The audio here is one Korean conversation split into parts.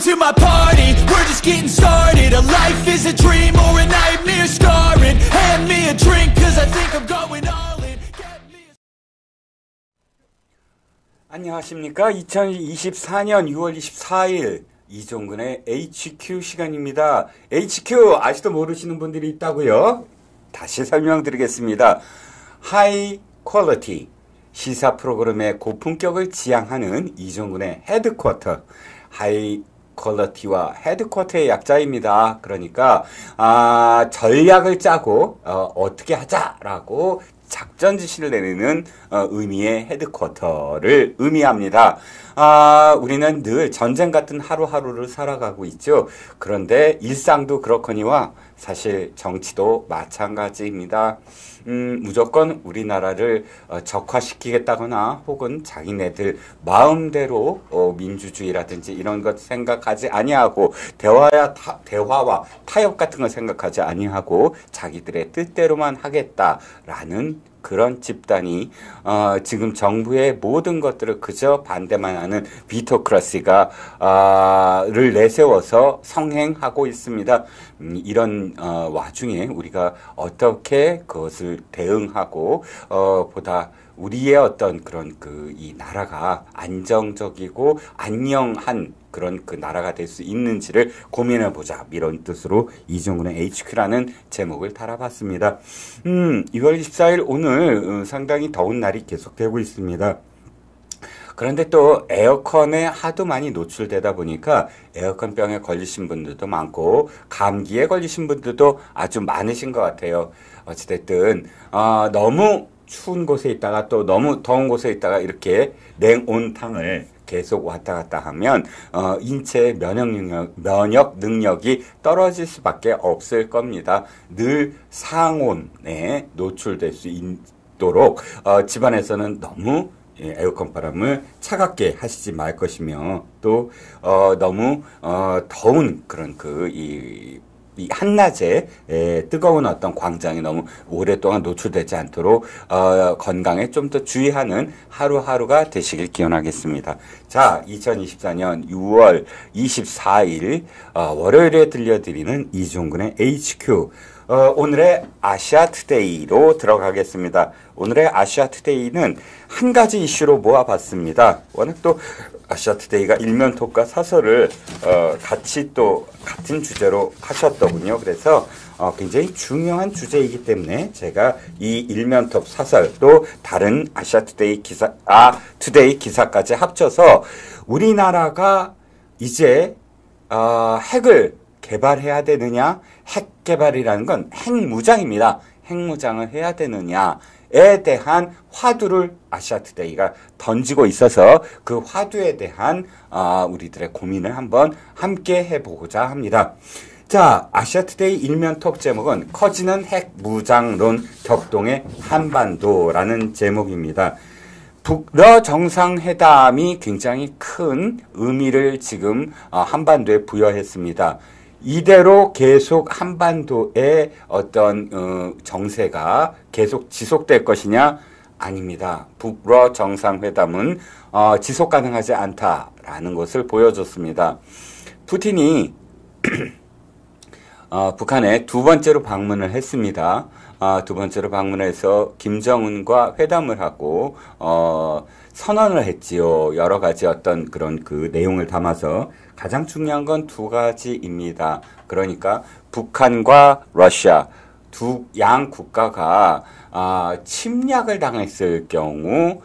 to my party, we're just getting started. A life is a dream or a nightmare scarring. Hand me a drink cause I think I'm going all in. 안녕하십니까. 2024년 6월 24일 이종근의 HQ 시간입니다. HQ 아직도 모르시는 분들이 있다고요? 다시 설명드리겠습니다. 하이 퀄리티 시사 프로그램의 고품격을 지향하는 이종근의 헤드쿼터, 하이 퀄리티와 헤드쿼터의 약자입니다. 그러니까 전략을 짜고 어떻게 하자라고 작전 지시를 내리는 의미의 헤드쿼터를 의미합니다. 우리는 늘 전쟁 같은 하루하루를 살아가고 있죠. 그런데 일상도 그렇거니와 사실 정치도 마찬가지입니다. 무조건 우리나라를 적화시키겠다거나 혹은 자기네들 마음대로 민주주의라든지 이런 것 생각하지 아니하고 대화와 타협 같은 걸 생각하지 아니하고 자기들의 뜻대로만 하겠다라는 그런 집단이 지금 정부의 모든 것들을 그저 반대만 하는 비토크라시가 를 내세워서 성행하고 있습니다. 이런 와중에 우리가 어떻게 그것을 대응하고 보다 우리의 어떤 그런 이 나라가 안정적이고 안녕한 그런 그 나라가 될 수 있는지를 고민해보자. 이런 뜻으로 이종근의 HQ라는 제목을 달아봤습니다. 2월 24일 오늘 상당히 더운 날이 계속되고 있습니다. 그런데 또 에어컨에 하도 많이 노출되다 보니까 에어컨병에 걸리신 분들도 많고 감기에 걸리신 분들도 아주 많으신 것 같아요. 어찌됐든 너무 추운 곳에 있다가 또 너무 더운 곳에 있다가 이렇게 냉온탕을 계속 왔다 갔다 하면 인체의 면역 능력이 떨어질 수밖에 없을 겁니다. 늘 상온에 노출될 수 있도록 집안에서는 너무 에어컨 바람을 차갑게 하시지 말 것이며 또 너무 더운 그런 이 한낮에 뜨거운 어떤 광장에 너무 오랫동안 노출되지 않도록 건강에 좀 더 주의하는 하루하루가 되시길 기원하겠습니다. 자, 2024년 6월 24일 월요일에 들려드리는 이종근의 HQ 오늘의 아시아투데이로 들어가겠습니다. 오늘의 아시아투데이는 한 가지 이슈로 모아봤습니다. 워낙 또 아시아투데이가 일면톱과 사설을 같이 또 같은 주제로 하셨더군요. 그래서 굉장히 중요한 주제이기 때문에 제가 이 일면톱 사설 또 다른 아시아투데이 투데이 기사까지 합쳐서 우리나라가 이제 핵을 개발해야 되느냐, 핵 개발이라는 건 핵무장입니다. 핵무장을 해야 되느냐에 대한 화두를 아시아투데이가 던지고 있어서 그 화두에 대한 우리들의 고민을 한번 함께 해보고자 합니다. 자, 아시아투데이 일면톱 제목은 커지는 핵무장론 격동의 한반도라는 제목입니다. 북러 정상회담이 굉장히 큰 의미를 지금 한반도에 부여했습니다. 이대로 계속 한반도의 어떤 정세가 계속 지속될 것이냐? 아닙니다. 북러 정상회담은 지속 가능하지 않다라는 것을 보여줬습니다. 푸틴이 북한에 두 번째로 방문을 했습니다. 두 번째로 방문해서 김정은과 회담을 하고 선언을 했지요. 여러 가지 어떤 그런 그 내용을 담아서 가장 중요한 건 두 가지입니다. 그러니까 북한과 러시아 양 국가가 침략을 당했을 경우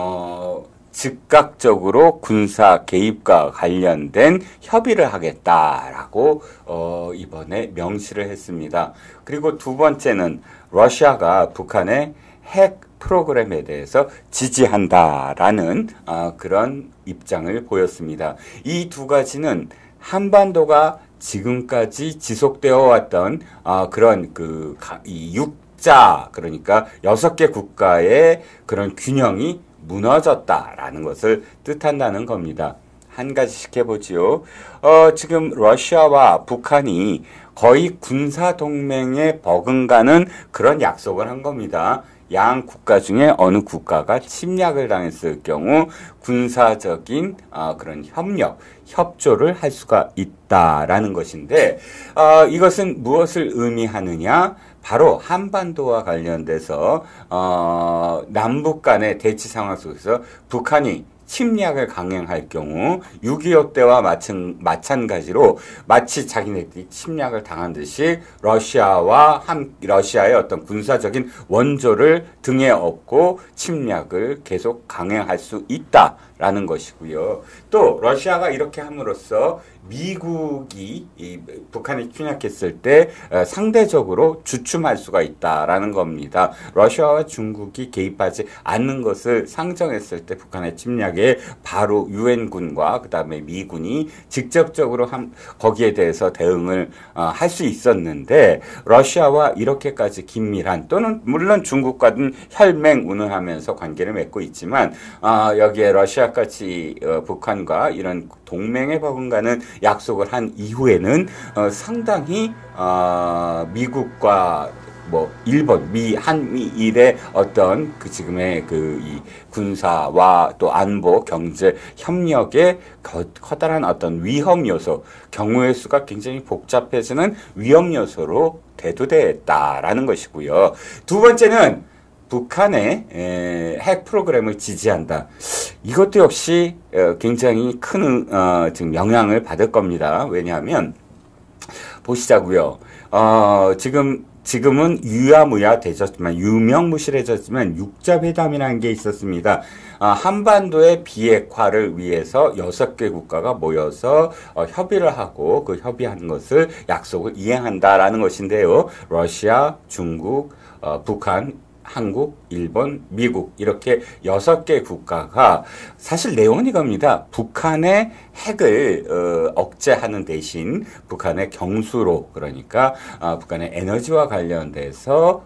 즉각적으로 군사 개입과 관련된 협의를 하겠다라고 이번에 명시를 했습니다. 그리고 두 번째는 러시아가 북한의 핵 프로그램에 대해서 지지한다라는 그런 입장을 보였습니다. 이 두 가지는 한반도가 지금까지 지속되어 왔던 그런 이 육자 그러니까 6개 국가의 그런 균형이 무너졌다라는 것을 뜻한다는 겁니다. 한 가지씩 해보지요. 지금 러시아와 북한이 거의 군사동맹에 버금가는 그런 약속을 한 겁니다. 양 국가 중에 어느 국가가 침략을 당했을 경우 군사적인 그런 협조를 할 수가 있다라는 것인데 이것은 무엇을 의미하느냐? 바로 한반도와 관련돼서 남북 간의 대치 상황 속에서 북한이 침략을 강행할 경우 6.25 때와 마찬가지로 마치 자기네들이 침략을 당한 듯이 러시아의 어떤 군사적인 원조를 등에 업고 침략을 계속 강행할 수 있다라는 것이고요. 또 러시아가 이렇게 함으로써 미국이 북한이 침략했을 때 상대적으로 주춤할 수가 있다라는 겁니다. 러시아와 중국이 개입하지 않는 것을 상정했을 때 북한의 침략에 바로 유엔군과 그 다음에 미군이 직접적으로 거기에 대해서 대응을 할 수 있었는데 러시아와 이렇게까지 긴밀한 또는 물론 중국과는 혈맹운운하면서 관계를 맺고 있지만 여기에 러시아까지 북한과 이런 동맹에 버금가는 약속을 한 이후에는 상당히 미국과 일본, 한미일의 어떤 지금의 이 군사와 또 안보, 경제 협력의 커다란 어떤 위험 요소, 경우의 수가 굉장히 복잡해지는 위험 요소로 대두됐다라는 것이고요. 두 번째는 북한의 핵 프로그램을 지지한다. 이것도 역시 굉장히 큰 지금 영향을 받을 겁니다. 왜냐하면 보시자고요. 지금은 유야무야 되졌지만 유명무실해졌지만 육자회담이라는 게 있었습니다. 한반도의 비핵화를 위해서 6개 국가가 모여서 협의를 하고 그 협의하는 것을 약속을 이행한다라는 것인데요. 러시아, 중국, 북한, 한국, 일본, 미국 이렇게 6개 국가가 사실 내용은 이겁니다. 북한의 핵을 억제하는 대신 북한의 경수로 그러니까 북한의 에너지와 관련돼서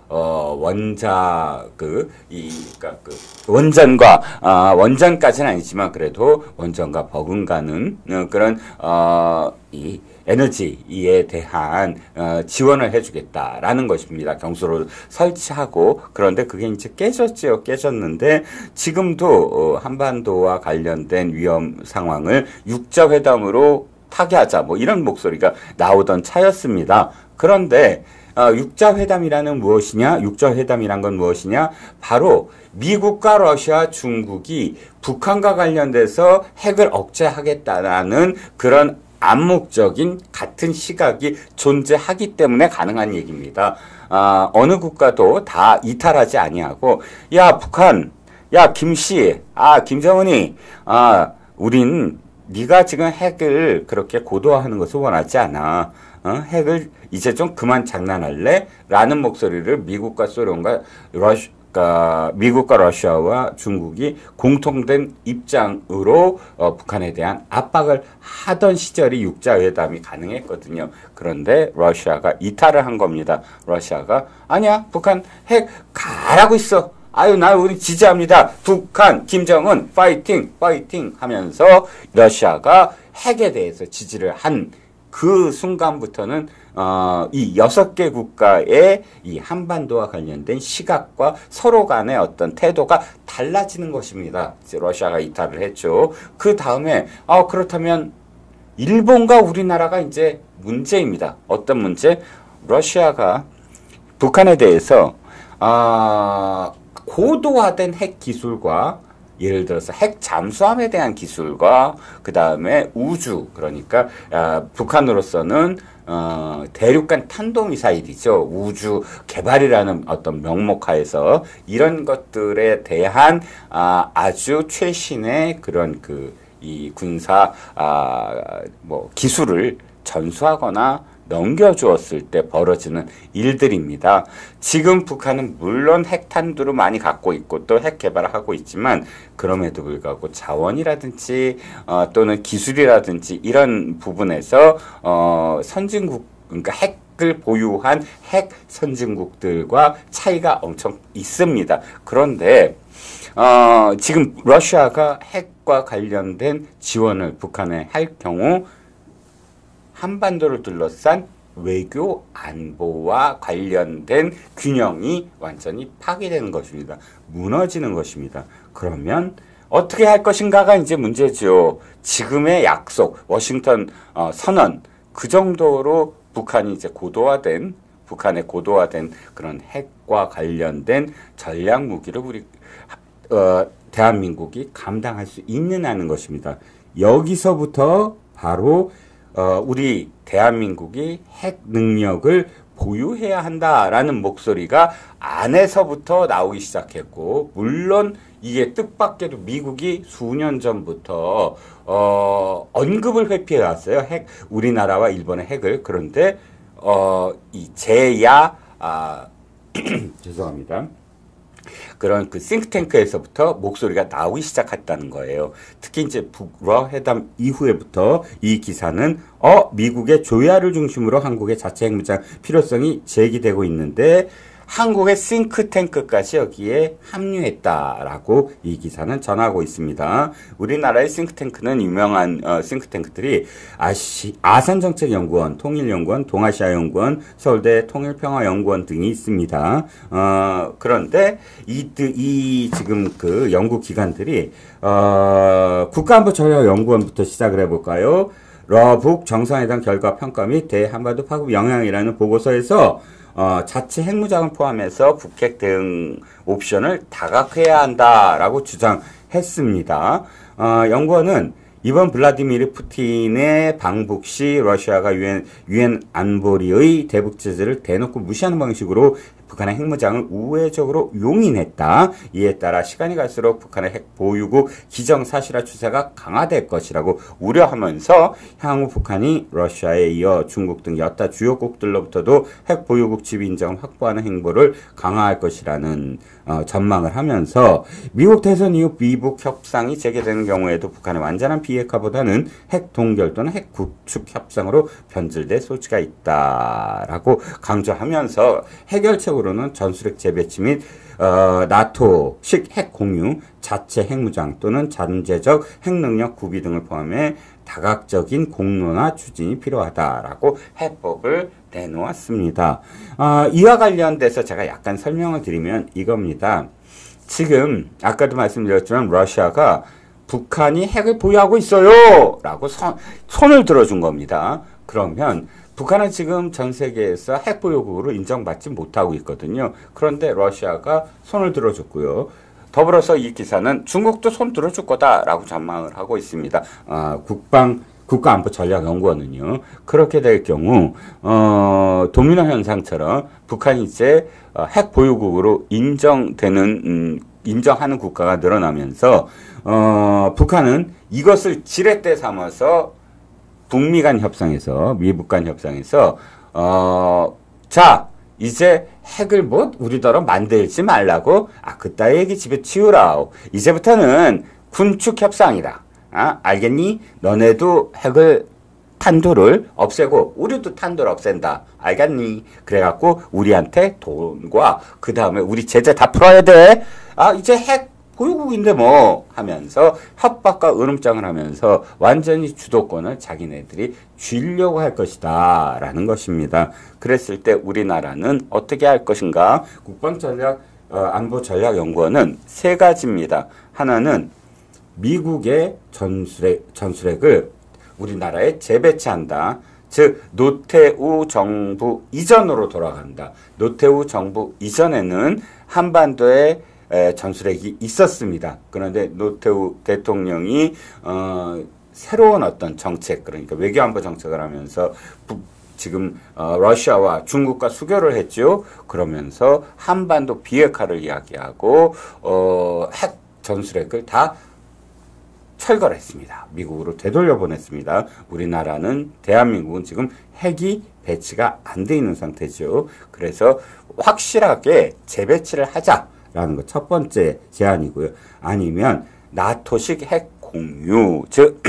원전까지는 아니지만 그래도 원전과 버금가는 그런 이 에너지에 대한 지원을 해주겠다라는 것입니다. 경수로 설치하고 그런데 그게 이제 깨졌는데 지금도 한반도와 관련된 위험 상황을 육자회담으로 타개하자 이런 목소리가 나오던 차였습니다. 그런데 육자회담이란 건 무엇이냐? 바로 미국과 러시아, 중국이 북한과 관련돼서 핵을 억제하겠다라는 그런 암묵적인 같은 시각이 존재하기 때문에 가능한 얘기입니다. 어느 국가도 다 이탈하지 아니하고 야 북한, 야 김씨, 김정은이 우린 네가 지금 핵을 그렇게 고도화하는 것을 원하지 않아. 핵을 이제 좀 그만 장난할래? 라는 목소리를 미국과 러시아와 중국이 공통된 입장으로 북한에 대한 압박을 하던 시절이 육자회담이 가능했거든요. 그런데 러시아가 이탈을 한 겁니다. 러시아가 아니야 북한 핵 가라고 있어. 우리 지지합니다. 북한 김정은 파이팅 하면서 러시아가 핵에 대해서 지지를 한 그 순간부터는 이 6개 국가의 이 한반도와 관련된 시각과 서로 간의 어떤 태도가 달라지는 것입니다. 이제 러시아가 이탈을 했죠. 그 다음에 그렇다면 일본과 우리나라가 이제 문제입니다. 어떤 문제? 러시아가 북한에 대해서 고도화된 핵 기술과 예를 들어서 핵 잠수함에 대한 기술과 그 다음에 우주 그러니까 북한으로서는 대륙간 탄도미사일이죠. 우주 개발이라는 어떤 명목하에서 이런 것들에 대한 아주 최신의 그런 이 군사 기술을 전수하거나 넘겨주었을 때 벌어지는 일들입니다. 지금 북한은 물론 핵탄두를 많이 갖고 있고 또 핵 개발을 하고 있지만 그럼에도 불구하고 자원이라든지 또는 기술이라든지 이런 부분에서 선진국 그러니까 핵을 보유한 핵 선진국들과 차이가 엄청 있습니다. 그런데 지금 러시아가 핵과 관련된 지원을 북한에 할 경우 한반도를 둘러싼 외교 안보와 관련된 균형이 완전히 파괴되는 것입니다. 무너지는 것입니다. 그러면 어떻게 할 것인가가 이제 문제죠. 지금의 약속, 워싱턴 선언, 그 정도로 북한이 이제 북한의 고도화된 그런 핵과 관련된 전략 무기를 대한민국이 감당할 수 있느냐는 것입니다. 여기서부터 바로 우리 대한민국이 핵 능력을 보유해야 한다라는 목소리가 안에서부터 나오기 시작했고, 물론 이게 뜻밖에도 미국이 수년 전부터 언급을 회피해 왔어요. 우리나라와 일본의 핵을. 그런데 이 죄송합니다. 그런 그 싱크탱크에서부터 목소리가 나오기 시작했다는 거예요. 특히 이제 북러 회담 이후에부터 이 기사는 미국의 조야를 중심으로 한국의 자체 핵무장 필요성이 제기되고 있는데 한국의 싱크탱크까지 여기에 합류했다라고 이 기사는 전하고 있습니다. 우리나라의 싱크탱크는 유명한 싱크탱크들이 아산정책연구원, 통일연구원, 동아시아연구원, 서울대 통일평화연구원 등이 있습니다. 그런데 이 지금 그 연구기관들이 국가안보전략연구원부터 시작을 해볼까요? 러북 정상회담 결과 평가 및 대한반도 파급 영향이라는 보고서에서 자체 핵무장을 포함해서 북핵 대응 옵션을 다각화해야 한다라고 주장했습니다. 연구원은 이번 블라디미르 푸틴의 방북 시 러시아가 유엔 안보리의 대북 제재를 대놓고 무시하는 방식으로 북한의 핵무장을 우회적으로 용인했다. 이에 따라 시간이 갈수록 북한의 핵 보유국 기정사실화 추세가 강화될 것이라고 우려하면서 향후 북한이 러시아에 이어 중국 등 여타 주요국들로부터도 핵 보유국 지위 인정을 확보하는 행보를 강화할 것이라는 전망을 하면서 미국 대선 이후 미북 협상이 재개되는 경우에도 북한의 완전한 비핵화보다는 핵 동결 또는 핵 구축 협상으로 변질될 소지가 있다라고 강조하면서 해결책으로는 전술핵 재배치 및 나토식 핵 공유, 자체 핵무장 또는 잠재적 핵능력 구비 등을 포함해 다각적인 공론화 추진이 필요하다라고 해법을 내놓았습니다. 이와 관련돼서 제가 약간 설명을 드리면 이겁니다. 지금 아까도 말씀드렸지만 러시아가 북한이 핵을 보유하고 있어요 라고 손을 들어준 겁니다. 그러면 북한은 지금 전 세계에서 핵 보유국으로 인정받지 못하고 있거든요. 그런데 러시아가 손을 들어줬고요. 더불어서 이 기사는 중국도 손 들어줄 거다라고 전망을 하고 있습니다. 국가안보전략연구원은요. 그렇게 될 경우 도미노 현상처럼 북한이 이제 핵 보유국으로 인정하는 국가가 늘어나면서 북한은 이것을 지렛대 삼아서 북미 간 협상에서, 미북 간 협상에서 자 이제 핵을 우리더러 만들지 말라고 그따위 얘기 집에 치우라. 이제부터는 군축 협상이다. 알겠니? 너네도 탄두를 없애고 우리도 탄두를 없앤다. 알겠니? 그래갖고 우리한테 돈과 그 다음에 우리 제재 다 풀어야 돼. 이제 핵 보유국인데 하면서 협박과 으름장을 하면서 완전히 주도권을 자기네들이 쥐려고 할 것이다 라는 것입니다. 그랬을 때 우리나라는 어떻게 할 것인가? 안보전략연구원은 세 가지입니다. 하나는 미국의 전술핵을 우리나라에 재배치한다. 즉 노태우 정부 이전으로 돌아간다. 노태우 정부 이전에는 한반도에 전술핵이 있었습니다. 그런데 노태우 대통령이 새로운 어떤 정책, 그러니까 외교안보 정책을 하면서 지금 러시아와 중국과 수교를 했죠. 그러면서 한반도 비핵화를 이야기하고 핵 전술핵을 다 철거했습니다. 미국으로 되돌려 보냈습니다. 대한민국은 지금 핵이 배치가 안 돼 있는 상태죠. 그래서 확실하게 재배치를 하자라는 거 첫 번째 제안이고요. 아니면 나토식 핵 공유, 즉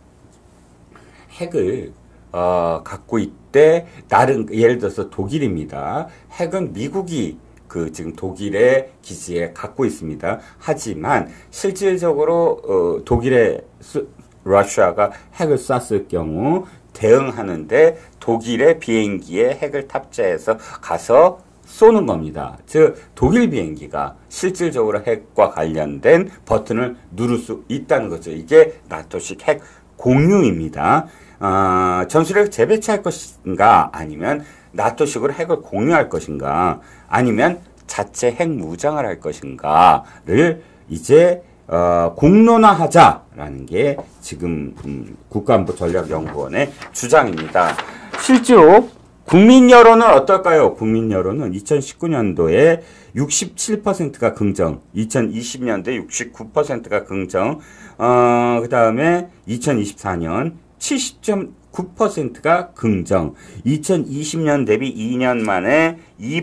핵을 갖고 있대 예를 들어서 독일입니다. 핵은 미국이 지금 독일의 기지에 갖고 있습니다. 하지만 실질적으로 러시아가 핵을 쐈을 경우 대응하는데 독일의 비행기에 핵을 탑재해서 가서 쏘는 겁니다. 즉 독일 비행기가 실질적으로 핵과 관련된 버튼을 누를 수 있다는 거죠. 이게 나토식 핵 공유입니다. 전술핵 재배치할 것인가, 아니면 나토식으로 핵을 공유할 것인가, 아니면 자체 핵 무장을 할 것인가를 이제 공론화하자라는 게 지금 국가안보전략연구원의 주장입니다. 실제로 국민 여론은 어떨까요? 국민 여론은 2019년도에 67%가 긍정, 2020년도에 69%가 긍정, 그 다음에 2024년 70.9%가 긍정, 2020년 대비 2년 만에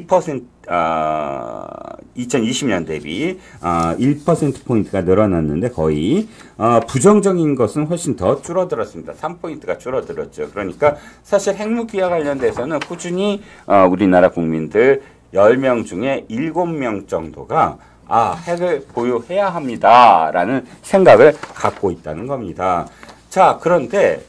2020년 대비 1%포인트가 늘어났는데 거의 부정적인 것은 훨씬 더 줄어들었습니다. 3포인트가 줄어들었죠. 그러니까 사실 핵무기와 관련돼서는 꾸준히 우리나라 국민들 10명 중에 7명 정도가 핵을 보유해야 합니다라는 생각을 갖고 있다는 겁니다. 자, 그런데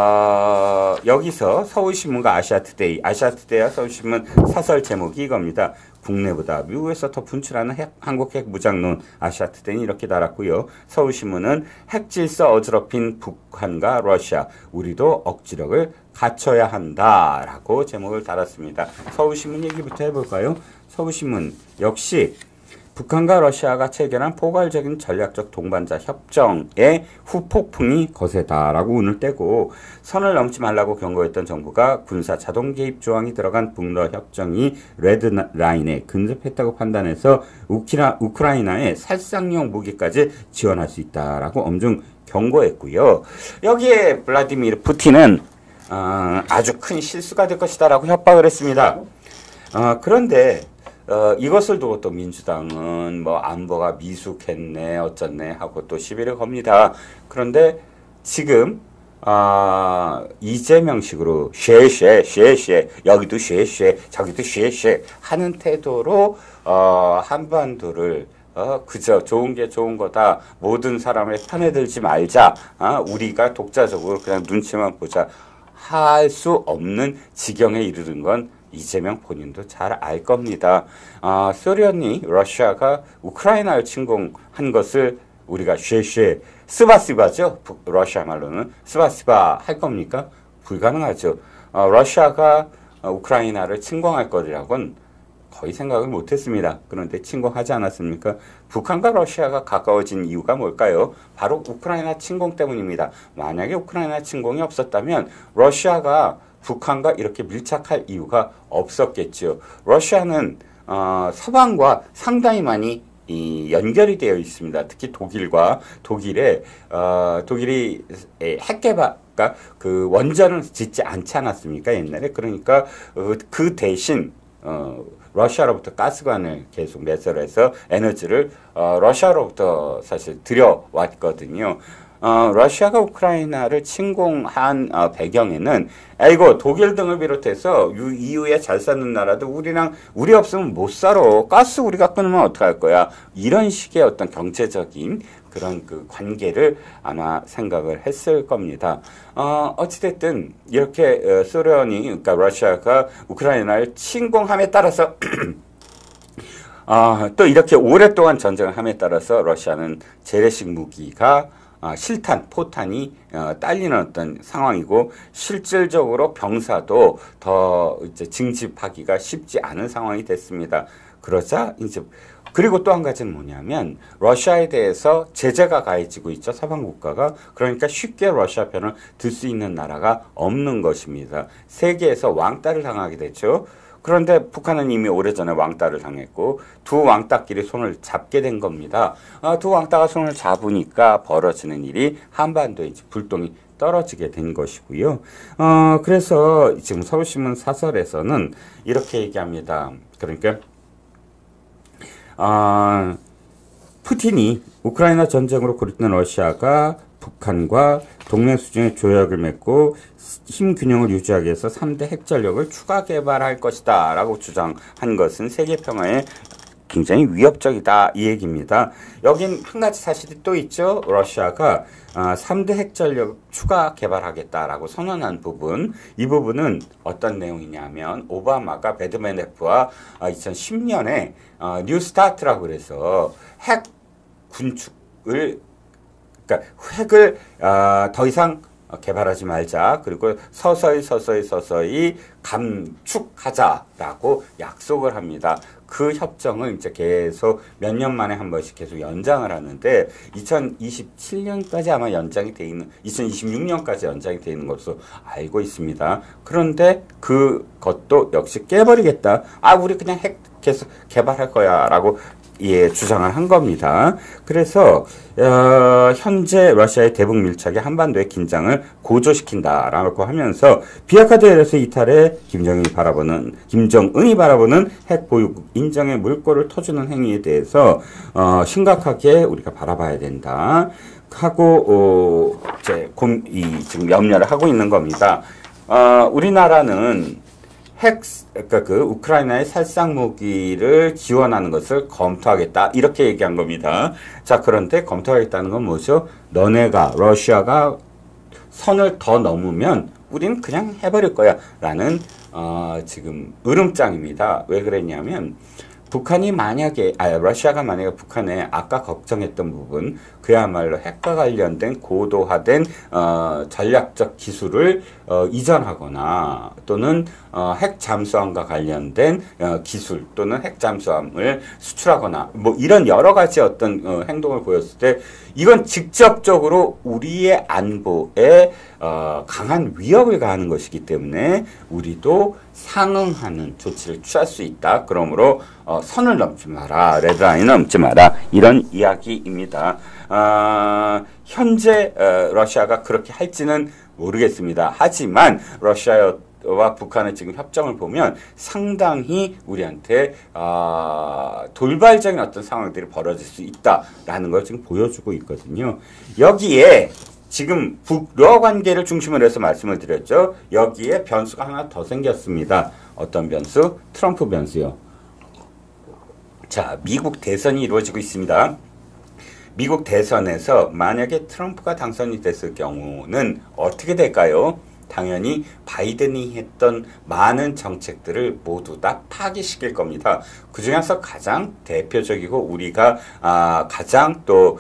여기서 서울신문과 아시아투데이와 서울신문 사설 제목이 이겁니다. 국내보다 미국에서 더 분출하는 한국 핵 무장론. 아시아투데이는 이렇게 달았고요. 서울신문은 핵질서 어지럽힌 북한과 러시아, 우리도 억지력을 갖춰야 한다라고 제목을 달았습니다. 서울신문 얘기부터 해볼까요? 서울신문 역시 북한과 러시아가 체결한 포괄적인 전략적 동반자 협정의 후폭풍이 거세다라고 운을 떼고, 선을 넘지 말라고 경고했던 정부가 군사 자동 개입 조항이 들어간 북러 협정이 레드라인에 근접했다고 판단해서 우크라이나에 살상용 무기까지 지원할 수 있다라고 엄중 경고했고요. 여기에 블라디미르 푸틴은 아주 큰 실수가 될 것이다라고 협박을 했습니다. 그런데 이것을 두고 또 민주당은 뭐 안보가 미숙했네 어쩌네 하고 또 시비를 겁니다. 그런데 지금 이재명식으로 쉐쉐쉐쉐 여기도 쉐쉐 저기도 쉐쉐 하는 태도로 한반도를 그저 좋은 게 좋은 거다, 모든 사람의 편에 들지 말자, 우리가 독자적으로 그냥 눈치만 보자 할 수 없는 지경에 이르는 건 이재명 본인도 잘 알 겁니다. 소련이 러시아가 우크라이나를 침공한 것을 우리가 쉐쉐 스바스바죠. 러시아 말로는 스바스바 할 겁니까? 불가능하죠. 러시아가 우크라이나를 침공할 거리라고는 거의 생각을 못했습니다. 그런데 침공하지 않았습니까? 북한과 러시아가 가까워진 이유가 뭘까요? 바로 우크라이나 침공 때문입니다. 만약에 우크라이나 침공이 없었다면 러시아가 북한과 이렇게 밀착할 이유가 없었겠죠. 러시아는 서방과 상당히 많이 연결이 되어 있습니다. 특히 독일이 핵 개발, 그러니까 그 원전을 짓지 않지 않았습니까? 옛날에. 그러니까 그 대신 러시아로부터 가스관을 계속 매설해서 에너지를 러시아로부터 사실 들여왔거든요. 러시아가 우크라이나를 침공한 배경에는 독일 등을 비롯해서 EU에 잘 사는 나라도 우리 없으면 못 살아. 가스 우리가 끊으면 어떡할 거야. 이런 식의 어떤 경제적인 그런 그 관계를 아마 생각을 했을 겁니다. 어찌됐든 이렇게 그러니까 러시아가 우크라이나를 침공함에 따라서 또 이렇게 오랫동안 전쟁을 함에 따라서 러시아는 재래식 무기가 포탄이 딸리는 어떤 상황이고, 실질적으로 병사도 더 이제 징집하기가 쉽지 않은 상황이 됐습니다. 그러자 그리고 또 한 가지는 뭐냐면 러시아에 대해서 제재가 가해지고 있죠. 서방 국가가. 그러니까 쉽게 러시아 편을 들 수 있는 나라가 없는 것입니다. 세계에서 왕따를 당하게 됐죠. 그런데 북한은 이미 오래전에 왕따를 당했고 두 왕따끼리 손을 잡게 된 겁니다. 두 왕따가 손을 잡으니까 벌어지는 일이 한반도에 이제 불똥이 떨어지게 된 것이고요. 그래서 지금 서울신문 사설에서는 이렇게 얘기합니다. 그러니까 푸틴이 우크라이나 전쟁으로 고립된 러시아가 북한과 동맹 수준의 조약을 맺고 힘 균형을 유지하기 위해서 3대 핵전력을 추가 개발할 것이다 라고 주장한 것은 세계 평화에 굉장히 위협적이다 이 얘기입니다. 여긴 한 가지 사실이 또 있죠. 러시아가 3대 핵전력 추가 개발하겠다라고 선언한 부분, 이 부분은 어떤 내용이냐면 오바마가 배드맨에프와 2010년에 뉴스타트라고 그래서 핵 군축을, 그러니까 핵을 더 이상 개발하지 말자, 그리고 서서히 감축하자라고 약속을 합니다. 그 협정을 이제 계속 몇 년 만에 한 번씩 계속 연장을 하는데 2027년까지 아마 연장이 돼 있는, 2026년까지 연장이 돼 있는 것으로 알고 있습니다. 그런데 그것도 역시 깨버리겠다. 우리 그냥 핵 계속 개발할 거야라고 주장을 한 겁니다. 그래서 현재 러시아의 대북 밀착이 한반도의 긴장을 고조시킨다라고 하면서 비핵화되어서 이탈해 김정은이 바라보는 핵 보유국 인정의 물꼬를 터주는 행위에 대해서 심각하게 우리가 바라봐야 된다 하고 지금 염려를 하고 있는 겁니다. 우리나라는 그러니까 우크라이나의 살상 무기를 지원하는 것을 검토하겠다 이렇게 얘기한 겁니다. 자, 그런데 검토하겠다는 건 뭐죠? 러시아가 선을 더 넘으면 우리는 그냥 해버릴 거야 라는 지금 으름장입니다. 왜 그랬냐면 러시아가 만약에 북한에 아까 걱정했던 부분, 그야말로 핵과 관련된 고도화된 전략적 기술을 이전하거나 또는 핵 잠수함과 관련된 기술 또는 핵 잠수함을 수출하거나 뭐 이런 여러 가지 어떤 행동을 보였을 때 이건 직접적으로 우리의 안보에 강한 위협을 가하는 것이기 때문에 우리도 상응하는 조치를 취할 수 있다. 그러므로 선을 넘지 마라, 레드라인을 넘지 마라, 이런 이야기입니다. 현재 러시아가 그렇게 할지는 모르겠습니다. 하지만 러시아와 북한의 지금 협정을 보면 상당히 우리한테 돌발적인 어떤 상황들이 벌어질 수 있다라는 걸 지금 보여주고 있거든요. 여기에 지금 북러 관계를 중심으로 해서 말씀을 드렸죠. 여기에 변수가 하나 더 생겼습니다. 어떤 변수? 트럼프 변수요. 자, 미국 대선이 이루어지고 있습니다. 미국 대선에서 만약에 트럼프가 당선이 됐을 경우는 어떻게 될까요? 당연히 바이든이 했던 많은 정책들을 모두 다 파기시킬 겁니다. 그 중에서 가장 대표적이고 우리가 가장 또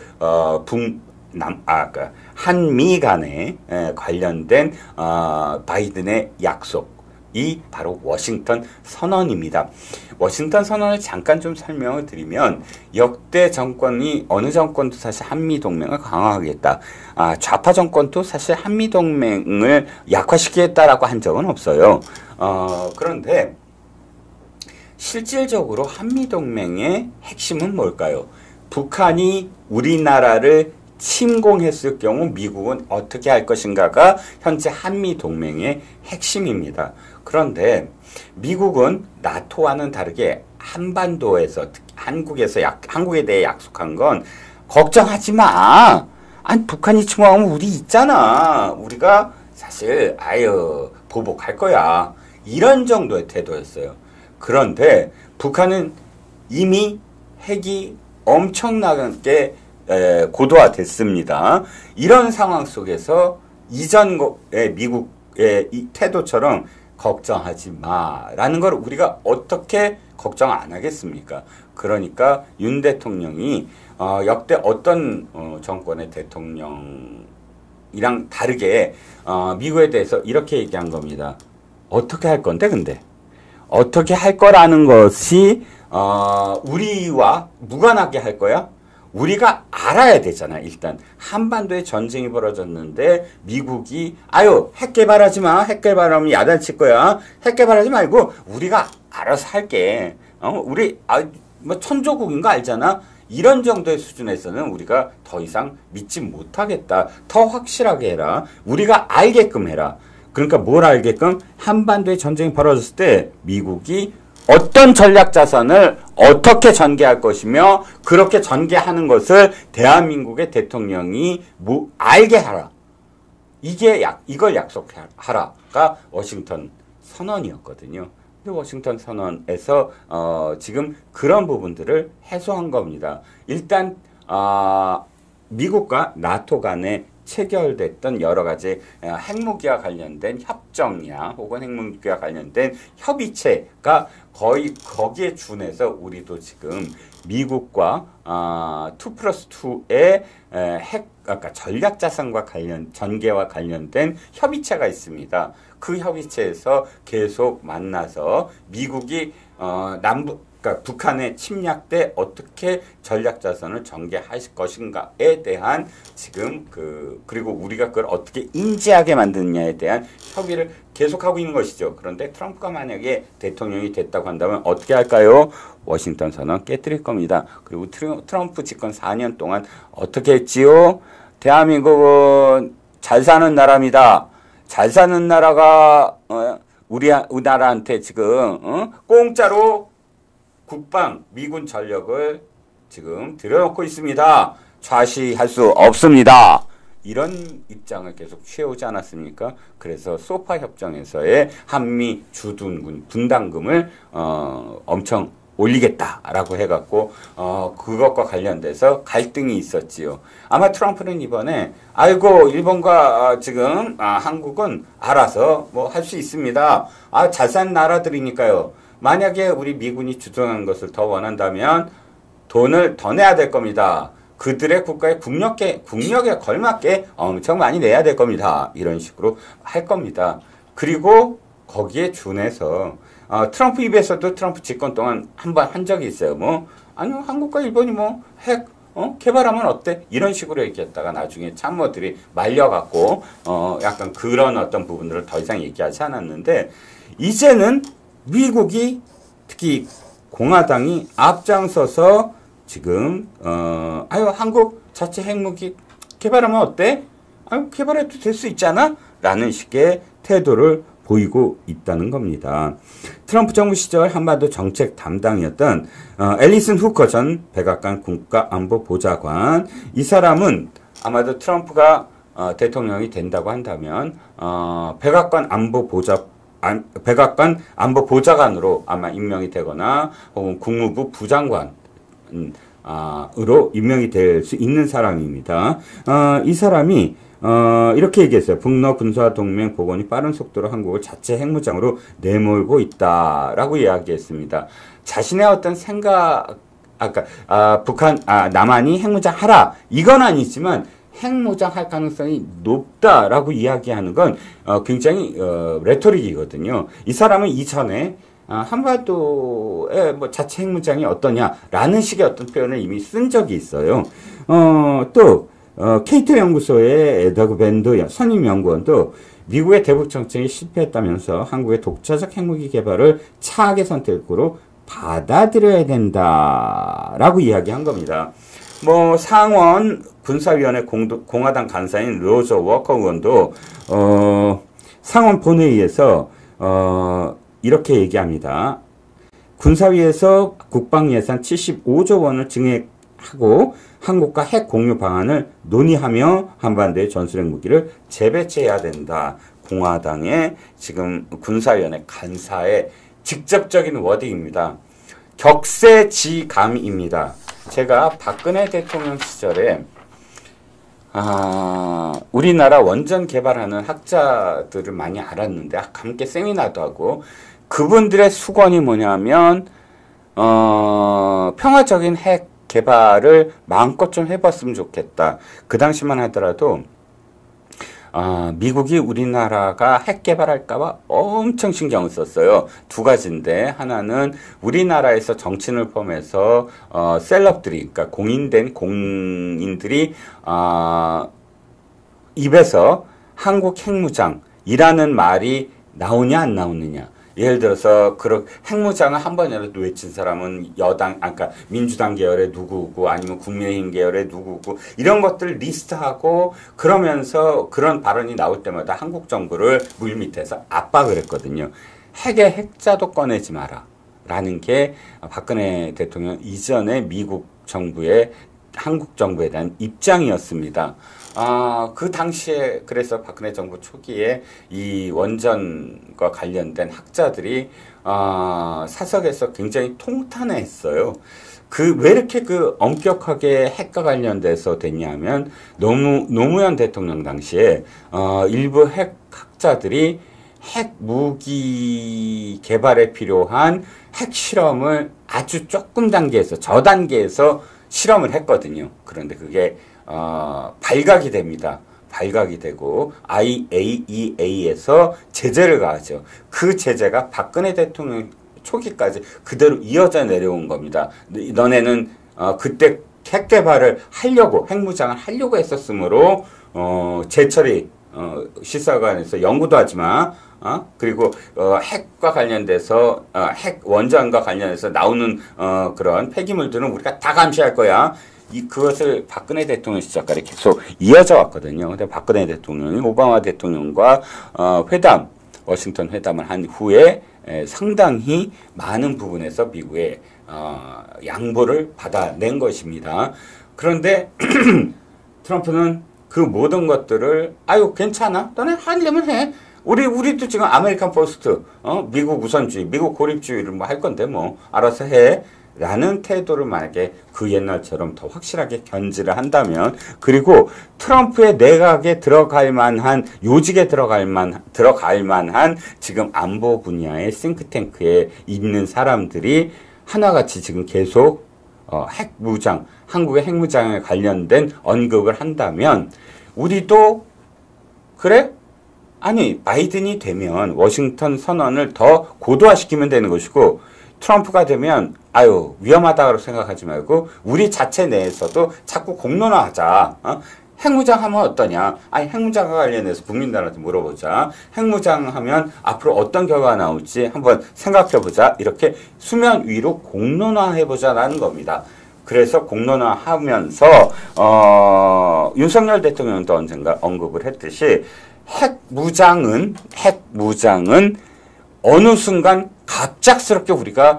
한미 간에 관련된 바이든의 약속이 바로 워싱턴 선언입니다. 워싱턴 선언을 잠깐 좀 설명을 드리면 역대 정권이 어느 정권도 사실 한미 동맹을 강화하겠다. 좌파 정권도 사실 한미 동맹을 약화시키겠다라고 한 적은 없어요. 그런데 실질적으로 한미 동맹의 핵심은 뭘까요? 북한이 우리나라를 침공했을 경우 미국은 어떻게 할 것인가가 현재 한미 동맹의 핵심입니다. 그런데 미국은 나토와는 다르게 한반도에서 한국에 대해 약속한 건 걱정하지 마. 북한이 침공하면 우리 있잖아. 우리가 사실 보복할 거야. 이런 정도의 태도였어요. 그런데 북한은 이미 핵이 엄청나게 고도화됐습니다. 이런 상황 속에서 이전의 미국의 이 태도처럼 걱정하지 마라는 걸 우리가 어떻게 걱정 안 하겠습니까? 그러니까 윤 대통령이 역대 어떤 정권의 대통령이랑 다르게 미국에 대해서 이렇게 얘기한 겁니다. 어떻게 할 건데 근데? 어떻게 할 거라는 것이 우리와 무관하게 할 거야? 우리가 알아야 되잖아. 일단 한반도에 전쟁이 벌어졌는데 미국이 핵 개발하지 마. 핵 개발하면 야단칠 거야. 핵 개발하지 말고 우리가 알아서 할게. 우리 뭐 천조국인 거 알잖아. 이런 정도의 수준에서는 우리가 더 이상 믿지 못하겠다. 더 확실하게 해라. 우리가 알게끔 해라. 그러니까 뭘 알게끔? 한반도에 전쟁이 벌어졌을 때 미국이 어떤 전략 자산을 어떻게 전개할 것이며 그렇게 전개하는 것을 대한민국의 대통령이 알게 하라. 이걸 약속하라가 워싱턴 선언이었거든요. 근데 워싱턴 선언에서 지금 그런 부분들을 해소한 겁니다. 일단 미국과 나토 간에 체결됐던 여러 가지 핵무기와 관련된 협정이야 혹은 핵무기와 관련된 협의체가 거의 거기에 준해서 우리도 지금 미국과 2+2의 그러니까 전략자산과 전개와 관련된 협의체가 있습니다. 그 협의체에서 계속 만나서 미국이 그러니까 북한의 침략 때 어떻게 전략자산을 전개하실 것인가에 대한 지금 그리고 우리가 그걸 어떻게 인지하게 만드느냐에 대한 협의를 계속하고 있는 것이죠. 그런데 트럼프가 만약에 대통령이 됐다고 한다면 어떻게 할까요? 워싱턴 선언 깨뜨릴 겁니다. 그리고 트럼프 집권 4년 동안 어떻게 했지요? 대한민국은 잘 사는 나라입니다. 잘 사는 나라가 우리나라한테 지금 공짜로 국방, 미군 전력을 지금 들여놓고 있습니다. 좌시할 수 없습니다. 이런 입장을 계속 취해오지 않았습니까? 그래서 소파 협정에서의 한미 주둔군 분담금을 엄청 올리겠다라고 해갖고 그것과 관련돼서 갈등이 있었지요. 아마 트럼프는 이번에 아이고 일본과 지금 한국은 알아서 뭐 할 수 있습니다. 잘 사는 나라들이니까요. 만약에 우리 미군이 주둔하는 것을 더 원한다면 돈을 더 내야 될 겁니다. 그들의 국가의 국력에 걸맞게 엄청 많이 내야 될 겁니다. 이런 식으로 할 겁니다. 그리고 거기에 준해서 트럼프 입에서도 트럼프 집권 동안 한 번 한 적이 있어요. 아니요 한국과 일본이 핵 개발하면 어때? 이런 식으로 얘기했다가 나중에 참모들이 말려갖고 약간 그런 어떤 부분들을 더 이상 얘기하지 않았는데 이제는 미국이 특히 공화당이 앞장서서 지금 한국 자체 핵무기 개발하면 어때? 개발해도 될 수 있잖아? 라는 식의 태도를 보이고 있다는 겁니다. 트럼프 정부 시절 한반도 정책 담당이었던 앨리슨 후커 전 백악관 국가안보보좌관, 이 사람은 아마도 트럼프가 대통령이 된다고 한다면 백악관 안보보좌관으로 아마 임명이 되거나 혹은 국무부 부장관 으로 임명이 될 수 있는 사람입니다. 이 사람이 이렇게 얘기했어요. 북러 군사 동맹 복원이 빠른 속도로 한국을 자체 핵무장으로 내몰고 있다라고 이야기했습니다. 자신의 어떤 생각, 남한이 핵무장 하라 이건 아니지만 핵무장할 가능성이 높다라고 이야기하는 건 굉장히 레토릭이거든요. 이 사람은 이전에 한반도의 자체 핵무장이 어떠냐라는 식의 어떤 표현을 이미 쓴 적이 있어요. 또 케이트 연구소의 에더그 밴드 선임 연구원도 미국의 대북 정책이 실패했다면서 한국의 독자적 핵무기 개발을 차악의 선택으로 받아들여야 된다라고 이야기한 겁니다. 상원 군사위원회 공화당 간사인 로저 워커 의원도 상원 본회의에서 이렇게 얘기합니다. 군사위에서 국방 예산 75조 원을 증액하고 한국과 핵 공유 방안을 논의하며 한반도의 전술핵 무기를 재배치해야 된다. 공화당의 지금 군사위원회 간사의 직접적인 워딩입니다. 격세지감입니다. 제가 박근혜 대통령 시절에 우리나라 원전 개발하는 학자들을 많이 알았는데 함께 세미나도 하고 그분들의 수건이 뭐냐면 평화적인 핵 개발을 마음껏 좀 해봤으면 좋겠다. 그 당시만 하더라도 미국이 우리나라가 핵 개발할까봐 엄청 신경을 썼어요. 두 가지인데 하나는 우리나라에서 정치인을 포함해서 셀럽들이 그러니까 공인들이 입에서 한국 핵무장이라는 말이 나오냐 안 나오느냐. 예를 들어서 핵무장을 한 번이라도 외친 사람은 민주당 계열의 누구고 아니면 국민의힘 계열의 누구고 이런 것들 리스트하고 그러면서 그런 발언이 나올 때마다 한국 정부를 물밑에서 압박을 했거든요. 핵의 핵자도 꺼내지 마라 라는 게 박근혜 대통령 이전에 미국 정부의 한국 정부에 대한 입장이었습니다. 그 당시에 그래서 박근혜 정부 초기에 이 원전과 관련된 학자들이 사석에서 굉장히 통탄했어요. 왜 이렇게 엄격하게 핵과 관련돼서 됐냐면 노무현 대통령 당시에 일부 핵 학자들이 핵 무기 개발에 필요한 핵 실험을 아주 조금 단계에서 저단계에서 실험을 했거든요. 그런데 그게 발각이 됩니다. 발각이 되고 IAEA에서 제재를 가하죠. 그 제재가 박근혜 대통령 초기까지 그대로 이어져 내려온 겁니다. 너네는 그때 핵 개발을 하려고 핵무장을 하려고 했었으므로 재처리 실사관에서 연구도 하지 마. 그리고 핵과 관련돼서 핵 원전과 관련해서 나오는 그런 폐기물들은 우리가 다 감시할 거야. 그것을 박근혜 대통령 시절까지 계속 이어져 왔거든요. 근데 박근혜 대통령이 오바마 대통령과 워싱턴 회담을 한 후에 상당히 많은 부분에서 미국의 양보를 받아낸 것입니다. 그런데 트럼프는 그 모든 것들을 괜찮아. 너네 하려면 해. 우리도 지금 아메리칸 포스트, 미국 우선주의, 미국 고립주의를 뭐 할 건데 뭐 알아서 해. 라는 태도를 만약에 그 옛날처럼 더 확실하게 견지를 한다면, 그리고 트럼프의 내각에 들어갈 만한, 요직에 들어갈 만한 지금 안보 분야의 싱크탱크에 있는 사람들이 하나같이 지금 계속 핵무장, 한국의 핵무장에 관련된 언급을 한다면 우리도 그래? 아니, 바이든이 되면 워싱턴 선언을 더 고도화시키면 되는 것이고, 트럼프가 되면 위험하다고 생각하지 말고 우리 자체 내에서도 자꾸 공론화하자. 핵무장하면 어떠냐? 핵무장과 관련해서 국민들한테 물어보자. 핵무장하면 앞으로 어떤 결과가 나올지 한번 생각해보자. 이렇게 수면 위로 공론화해보자라는 겁니다. 그래서 공론화하면서 윤석열 대통령도 언젠가 언급을 했듯이 핵무장은 어느 순간 갑작스럽게 우리가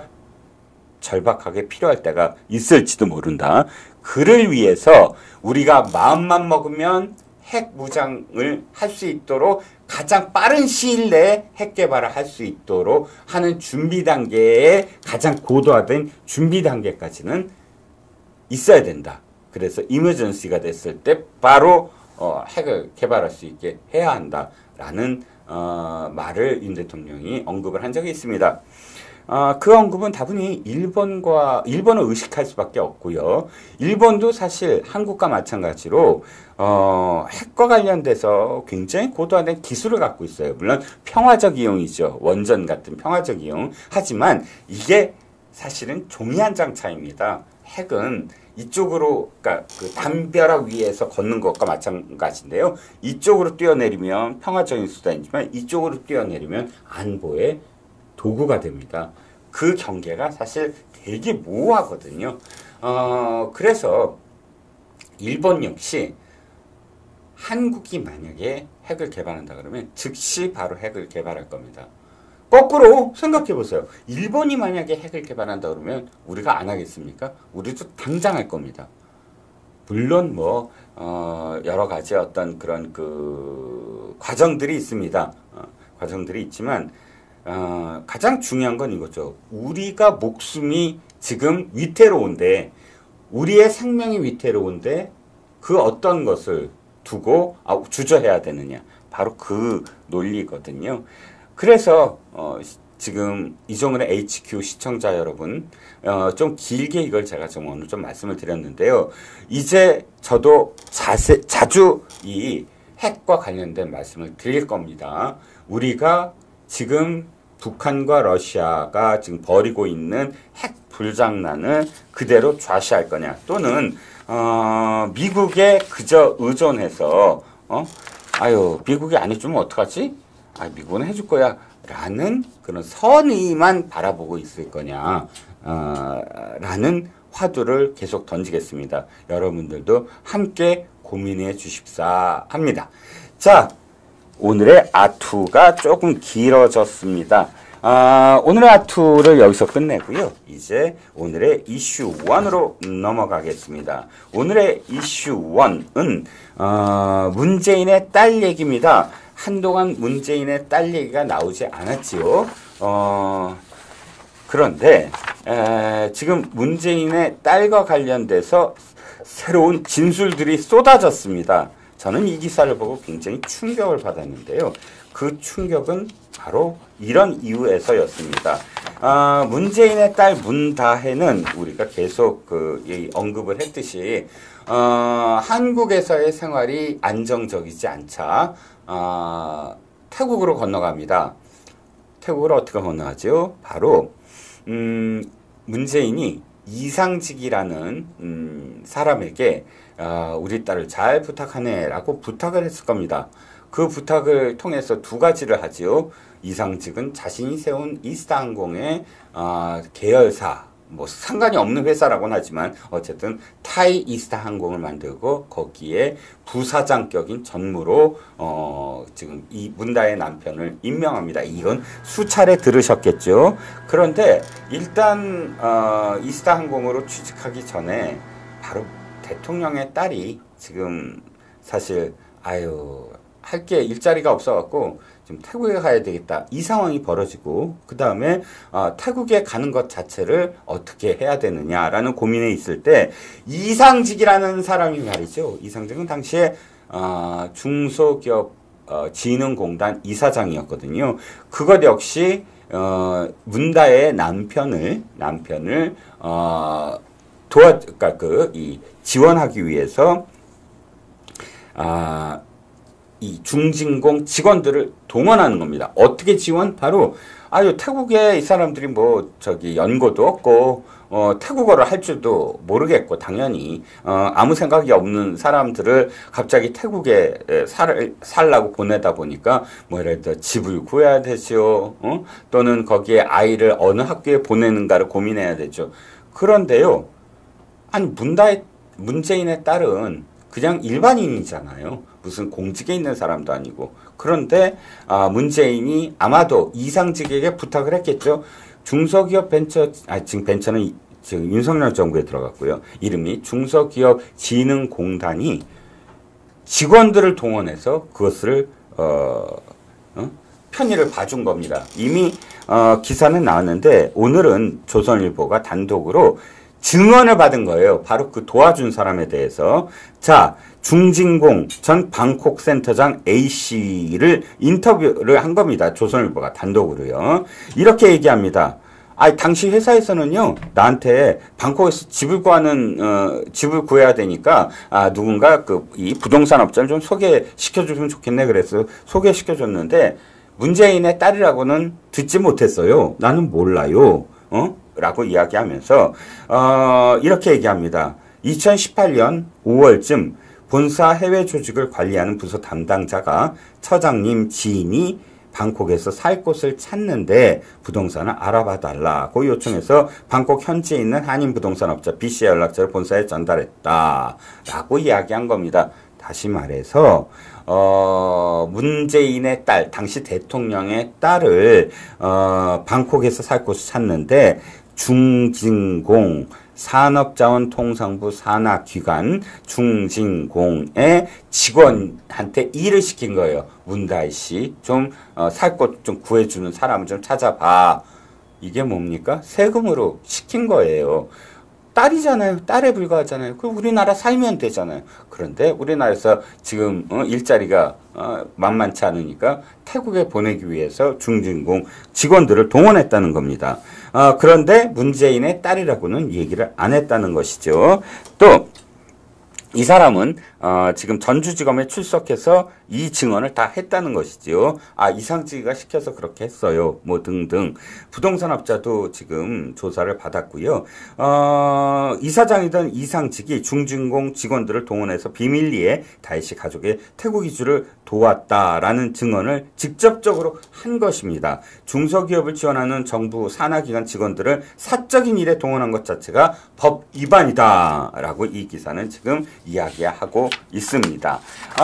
절박하게 필요할 때가 있을지도 모른다. 그를 위해서 우리가 마음만 먹으면 핵무장을 할 수 있도록 가장 빠른 시일 내에 핵 개발을 할 수 있도록 하는 준비 단계에 가장 고도화된 준비 단계까지는 있어야 된다. 그래서 이머전시가 됐을 때 바로 핵을 개발할 수 있게 해야 한다라는 말을 윤 대통령이 언급을 한 적이 있습니다. 그 언급은 다분히 일본을 의식할 수밖에 없고요. 일본도 사실 한국과 마찬가지로 핵과 관련돼서 굉장히 고도화된 기술을 갖고 있어요. 물론 평화적 이용이죠. 원전 같은 평화적 이용. 하지만 이게 사실은 종이 한 장 차이입니다. 핵은 이쪽으로, 그러니까 그 담벼락 위에서 걷는 것과 마찬가지인데요. 이쪽으로 뛰어내리면 평화적인 수단이지만 이쪽으로 뛰어내리면 안보의 도구가 됩니다. 그 경계가 사실 되게 모호하거든요. 그래서 일본 역시 한국이 만약에 핵을 개발한다 그러면 즉시 바로 핵을 개발할 겁니다. 거꾸로 생각해 보세요. 일본이 만약에 핵을 개발한다 그러면 우리가 안 하겠습니까? 우리도 당장 할 겁니다. 물론 여러 가지 어떤 그런 과정들이 있습니다. 과정들이 있지만 가장 중요한 건 이거죠. 우리가 목숨이 지금 위태로운데, 우리의 생명이 위태로운데 그 어떤 것을 두고 주저해야 되느냐. 바로 그 논리거든요. 그래서 지금 이종훈의 HQ 시청자 여러분, 좀 길게 이걸 제가 좀 오늘 좀 말씀을 드렸는데요. 이제 저도 자주 이 핵과 관련된 말씀을 드릴 겁니다. 우리가 지금 북한과 러시아가 지금 벌이고 있는 핵 불장난을 그대로 좌시할 거냐, 또는 미국에 그저 의존해서 미국이 안 해주면 어떡하지? 미국은 해줄 거야 라는 그런 선의만 바라보고 있을 거냐 라는 화두를 계속 던지겠습니다. 여러분들도 함께 고민해 주십사 합니다. 자, 오늘의 아투가 조금 길어졌습니다. 오늘의 아투를 여기서 끝내고요. 이제 오늘의 이슈 1으로 넘어가겠습니다. 오늘의 이슈 1은 문재인의 딸 얘기입니다. 한동안 문재인의 딸 얘기가 나오지 않았지요. 그런데 지금 문재인의 딸과 관련돼서 새로운 진술들이 쏟아졌습니다. 저는 이 기사를 보고 굉장히 충격을 받았는데요. 그 충격은 바로 이런 이유에서였습니다. 문재인의 딸 문다혜는 우리가 계속 언급을 했듯이 한국에서의 생활이 안정적이지 않자 태국으로 건너갑니다. 태국으로 어떻게 건너가죠? 바로 문재인이 이상직이라는 사람에게 우리 딸을 잘 부탁하네라고 부탁을 했을 겁니다. 그 부탁을 통해서 두 가지를 하지요. 이상직은 자신이 세운 이스타항공의 계열사, 뭐 상관이 없는 회사라고는 하지만 어쨌든 타이 이스타항공을 만들고 거기에 부사장격인 전무로 지금 이 문다의 남편을 임명합니다. 이건 수차례 들으셨겠죠. 그런데 일단 이스타항공으로 취직하기 전에 바로 대통령의 딸이 지금 사실 할 게 일자리가 없어갖고 좀 태국에 가야 되겠다 이 상황이 벌어지고 그 다음에 태국에 가는 것 자체를 어떻게 해야 되느냐라는 고민에 있을 때 이상직이라는 사람이 말이죠. 이상직은 당시에 중소기업 진흥공단 이사장이었거든요. 그것 역시 문다의 남편을 그러니까 지원하기 위해서 이 중진공 직원들을 동원하는 겁니다. 어떻게 지원? 바로 태국에 이 사람들이 연고도 없고 태국어를 할 줄도 모르겠고 당연히 아무 생각이 없는 사람들을 갑자기 태국에 살라고 보내다 보니까 예를 들어 집을 구해야 되죠. 또는 거기에 아이를 어느 학교에 보내는가를 고민해야 되죠. 그런데요. 문재인의 딸은 그냥 일반인이잖아요. 무슨 공직에 있는 사람도 아니고. 그런데 문재인이 아마도 이상직에게 부탁을 했겠죠. 중소기업 지금 벤처는 지금 윤석열 정부에 들어갔고요. 이름이 중소기업진흥공단이 직원들을 동원해서 그것을 편의를 봐준 겁니다. 이미 기사는 나왔는데 오늘은 조선일보가 단독으로 증언을 받은 거예요. 바로 그 도와준 사람에 대해서. 자, 중진공 전 방콕 센터장 A씨를 인터뷰를 한 겁니다. 조선일보가 단독으로요. 이렇게 얘기합니다. 당시 회사에서는요, 나한테 방콕에서 집을 구해야 되니까, 누군가 이 부동산 업자를 좀 소개시켜주면 좋겠네. 그래서 소개시켜줬는데, 문재인의 딸이라고는 듣지 못했어요. 나는 몰라요. 라고 이야기하면서 이렇게 얘기합니다. 2018년 5월쯤 본사 해외 조직을 관리하는 부서 담당자가 처장님 지인이 방콕에서 살 곳을 찾는데 부동산을 알아봐 달라고 요청해서 방콕 현지에 있는 한인 부동산 업자 B씨의 연락처를 본사에 전달했다 라고 이야기한 겁니다. 다시 말해서 문재인의 딸, 당시 대통령의 딸을 방콕에서 살 곳을 찾는데 중진공 산업자원통상부 산하기관 중진공의 직원한테 일을 시킨 거예요. 문다혜 씨, 좀 살 곳 좀 구해주는 사람을 좀 찾아봐. 이게 뭡니까? 세금으로 시킨 거예요. 딸이잖아요. 딸에 불과하잖아요. 그럼 우리나라 살면 되잖아요. 그런데 우리나라에서 지금 일자리가 만만치 않으니까 태국에 보내기 위해서 중진공 직원들을 동원했다는 겁니다. 그런데 문재인의 딸이라고는 얘기를 안 했다는 것이죠. 또 이 사람은 지금 전주지검에 출석해서 이 증언을 다 했다는 것이지요. 이상직이가 시켜서 그렇게 했어요. 뭐 등등. 부동산업자도 지금 조사를 받았고요. 이사장이던 이상직이 중진공 직원들을 동원해서 비밀리에 다혜씨 가족의 태국 이주를 도왔다라는 증언을 직접적으로 한 것입니다. 중소기업을 지원하는 정부 산하기관 직원들을 사적인 일에 동원한 것 자체가 법 위반이다라고 이 기사는 지금 이야기하고 있습니다.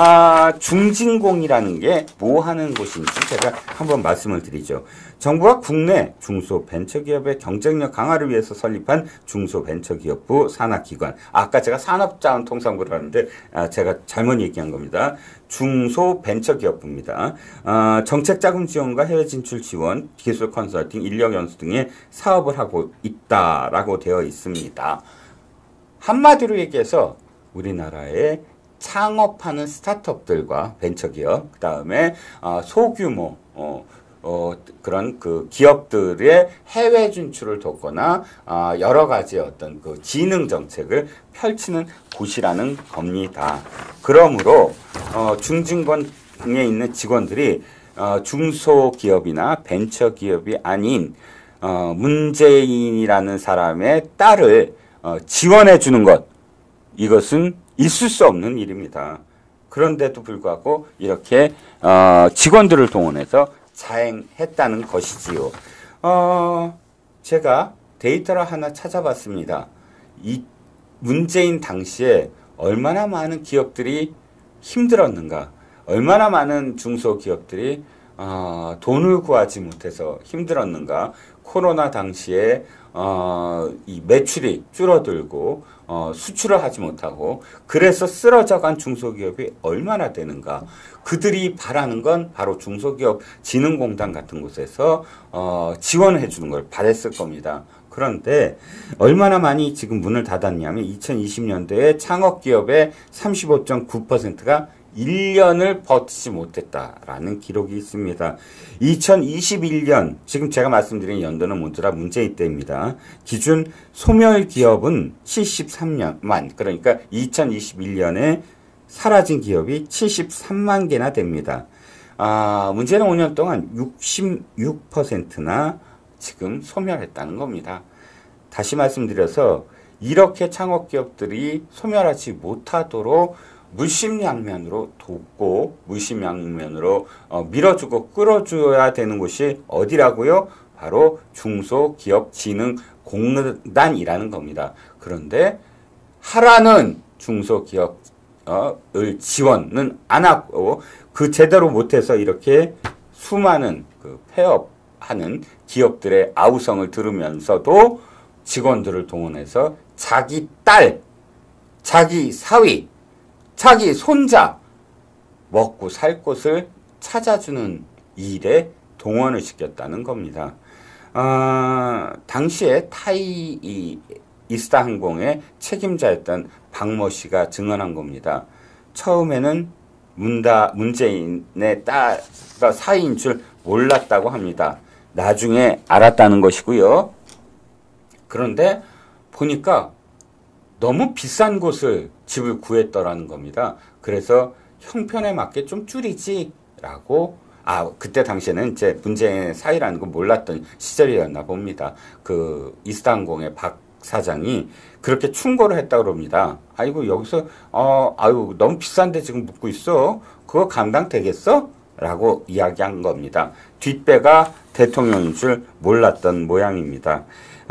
중진공이라는 게 뭐 하는 곳인지 제가 한번 말씀을 드리죠. 정부가 국내 중소벤처기업의 경쟁력 강화를 위해서 설립한 중소벤처기업부 산하기관. 아까 제가 산업자원통상부를 하는데 제가 잘못 얘기한 겁니다. 중소벤처기업부입니다. 정책자금 지원과 해외 진출 지원, 기술 컨설팅, 인력 연수 등의 사업을 하고 있다라고 되어 있습니다. 한마디로 얘기해서 우리나라의 창업하는 스타트업들과 벤처기업, 그 다음에 소규모 그런 그 기업들의 해외 진출을 돕거나 여러 가지 어떤 그 지능 정책을 펼치는 곳이라는 겁니다. 그러므로 중진권에 있는 직원들이 중소기업이나 벤처기업이 아닌 문재인이라는 사람의 딸을 지원해 주는 것, 이것은 있을 수 없는 일입니다. 그런데도 불구하고 이렇게 직원들을 동원해서 자행했다는 것이지요. 제가 데이터를 하나 찾아봤습니다. 이 문재인 당시에 얼마나 많은 기업들이 힘들었는가, 얼마나 많은 중소기업들이 돈을 구하지 못해서 힘들었는가, 코로나 당시에 이 매출이 줄어들고 수출을 하지 못하고 그래서 쓰러져간 중소기업이 얼마나 되는가. 그들이 바라는 건 바로 중소기업 진흥공단 같은 곳에서 지원을 해주는 걸 바랬을 겁니다. 그런데 얼마나 많이 지금 문을 닫았냐면 2020년도에 창업기업의 35.9%가 1년을 버티지 못했다라는 기록이 있습니다. 2021년, 지금 제가 말씀드린 연도는 모두라 문재인 때입니다. 기준 소멸기업은 73만, 그러니까 2021년에 사라진 기업이 73만 개나 됩니다. 문재인은 5년 동안 66%나 지금 소멸했다는 겁니다. 다시 말씀드려서 이렇게 창업기업들이 소멸하지 못하도록 물심양면으로 돕고 물심양면으로 밀어주고 끌어줘야 되는 곳이 어디라고요? 바로 중소기업진흥공단이라는 겁니다. 그런데 하라는 중소기업을 지원은 안 하고 그 제대로 못해서 이렇게 수많은 그 폐업하는 기업들의 아우성을 들으면서도 직원들을 동원해서 자기 딸, 자기 사위, 자기 손자 먹고 살 곳을 찾아주는 일에 동원을 시켰다는 겁니다. 당시에 이스타항공의 책임자였던 박모 씨가 증언한 겁니다. 처음에는 문재인의 딸과 사이인 줄 몰랐다고 합니다. 나중에 알았다는 것이고요. 그런데 보니까 너무 비싼 곳을 집을 구했더라는 겁니다. 그래서 형편에 맞게 좀 줄이지라고, 그때 당시에는 이제 문재인의 사이라는 거 몰랐던 시절이었나 봅니다. 그 이스타항공의 박 사장이 그렇게 충고를 했다고 그럽니다. 아이고, 여기서, 너무 비싼데 지금 묵고 있어? 그거 감당되겠어? 라고 이야기한 겁니다. 뒷배가 대통령인 줄 몰랐던 모양입니다.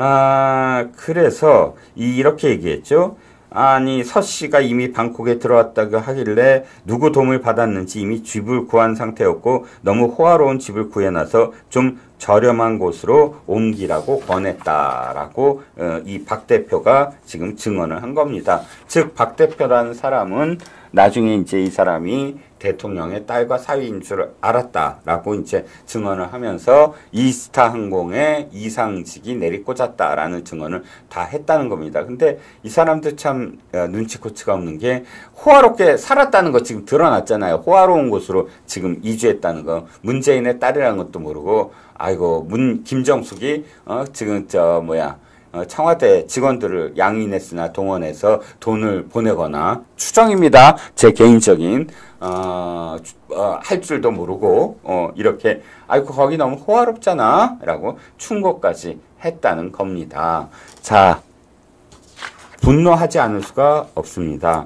그래서 이렇게 얘기했죠. 아니, 서 씨가 이미 방콕에 들어왔다고 하길래 누구 도움을 받았는지 이미 집을 구한 상태였고 너무 호화로운 집을 구해놔서 좀 저렴한 곳으로 옮기라고 권했다라고 이 박 대표가 지금 증언을 한 겁니다. 즉, 박 대표라는 사람은 나중에 이제 이 사람이 대통령의 딸과 사위인 줄 알았다라고 이제 증언을 하면서 이스타항공의 이상직이 내리꽂았다라는 증언을 다 했다는 겁니다. 근데 이 사람들 참 눈치코치가 없는 게 호화롭게 살았다는 거 지금 드러났잖아요. 호화로운 곳으로 지금 이주했다는 거. 문재인의 딸이라는 것도 모르고, 아이고, 김정숙이 지금 청와대 직원들을 양인했으나 동원해서 돈을 보내거나, 추정입니다. 제 개인적인 할 줄도 모르고 이렇게 아이고 거기 너무 호화롭잖아 라고 충고까지 했다는 겁니다. 자, 분노하지 않을 수가 없습니다.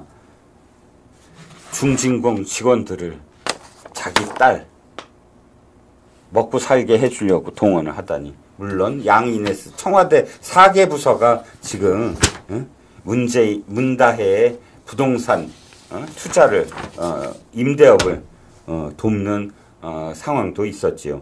중진공 직원들을 자기 딸 먹고 살게 해주려고 동원을 하다니. 물론 양인에서 청와대 4개 부서가 지금 문다혜의 부동산 투자를 임대업을 돕는 상황도 있었지요.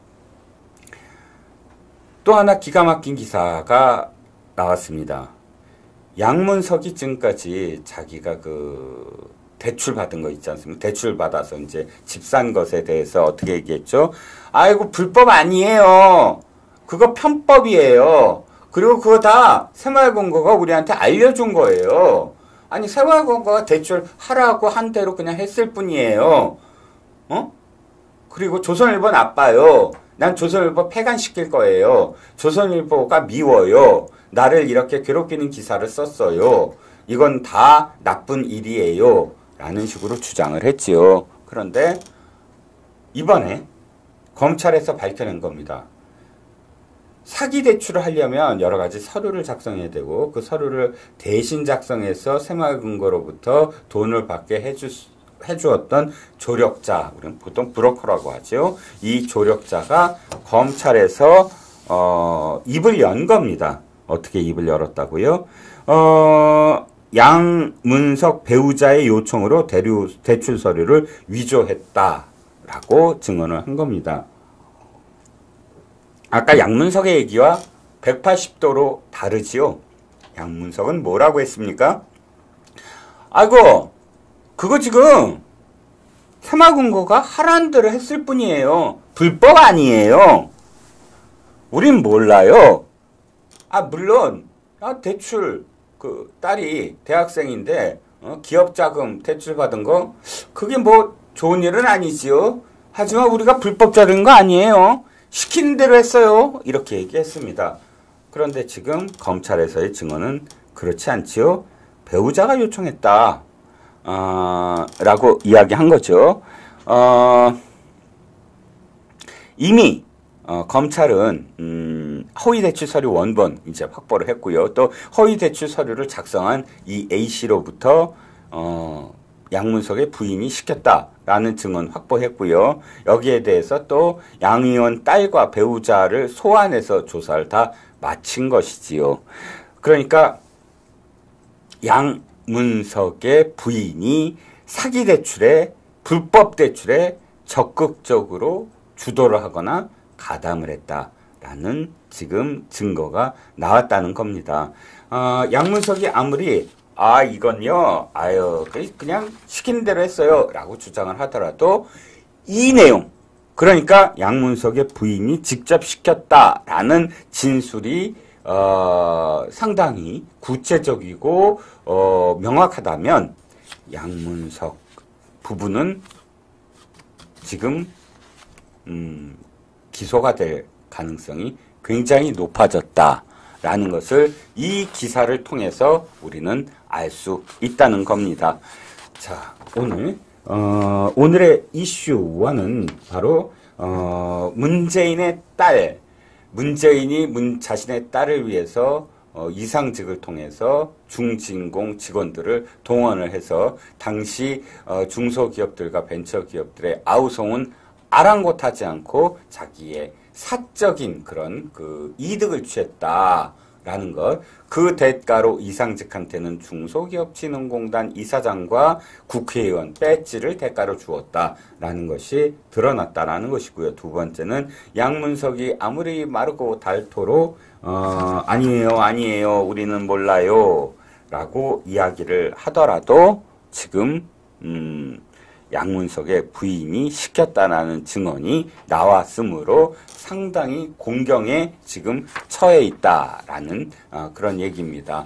또 하나 기가 막힌 기사가 나왔습니다. 양문석이 지금까지 자기가 그 대출 받은 거 있지 않습니까? 대출 받아서 이제 집 산 것에 대해서 어떻게 얘기했죠? 아이고, 불법 아니에요. 그거 편법이에요. 그리고 그거 다 새마을금고가 우리한테 알려준 거예요. 아니, 새마을금고가 대출 하라고 한 대로 그냥 했을 뿐이에요. 그리고 조선일보 나빠요. 난 조선일보 폐간시킬 거예요. 조선일보가 미워요. 나를 이렇게 괴롭히는 기사를 썼어요. 이건 다 나쁜 일이에요. 라는 식으로 주장을 했지요. 그런데 이번에 검찰에서 밝혀낸 겁니다. 사기 대출을 하려면 여러 가지 서류를 작성해야 되고 그 서류를 대신 작성해서 새마을금고로부터 돈을 받게 해주었던 조력자, 우리는 보통 브로커라고 하죠. 이 조력자가 검찰에서 입을 연 겁니다. 어떻게 입을 열었다고요? 양문석 배우자의 요청으로 대출 서류를 위조했다라고 증언을 한 겁니다. 아까 양문석의 얘기와 180도로 다르지요. 양문석은 뭐라고 했습니까? 아이고, 그거 지금 새마을금고가 하라는 대로 했을 뿐이에요. 불법 아니에요. 우린 몰라요. 물론 대출 그 딸이 대학생인데 기업자금 대출 받은 거 그게 뭐 좋은 일은 아니지요. 하지만 우리가 불법적인 거 아니에요. 시키는 대로 했어요. 이렇게 얘기했습니다. 그런데 지금 검찰에서의 증언은 그렇지 않지요. 배우자가 요청했다. 라고 이야기한 거죠. 이미 검찰은 허위 대출 서류 원본 이제 확보를 했고요. 또 허위 대출 서류를 작성한 이 A씨로부터 양문석의 부인이 시켰다라는 증언 확보했고요. 여기에 대해서 또 양 의원 딸과 배우자를 소환해서 조사를 다 마친 것이지요. 그러니까 양문석의 부인이 사기 대출에 불법 대출에 적극적으로 주도를 하거나 가담을 했다라는 지금 증거가 나왔다는 겁니다. 양문석이 아무리 이건요, 그냥 시키는 대로 했어요 라고 주장을 하더라도 이 내용, 그러니까 양문석의 부인이 직접 시켰다라는 진술이 상당히 구체적이고 명확하다면 양문석 부부는 지금 기소가 될 가능성이 굉장히 높아졌다라는 것을 이 기사를 통해서 우리는 알 수 있다는 겁니다. 자, 오늘의 이슈와는 바로 문재인의 딸, 문재인이 자신의 딸을 위해서 이상직을 통해서 중진공 직원들을 동원을 해서 당시 중소기업들과 벤처기업들의 아우성은 아랑곳하지 않고 자기의 사적인 그런 그 이득을 취했다라는 것, 그 대가로 이상직한테는 중소기업진흥공단 이사장과 국회의원 배지를 대가로 주었다라는 것이 드러났다라는 것이고요. 두 번째는 양문석이 아무리 마르고 닳도록 아니에요, 우리는 몰라요 라고 이야기를 하더라도 지금 양문석의 부인이 시켰다라는 증언이 나왔으므로 상당히 공경에 지금 처해 있다라는 그런 얘기입니다.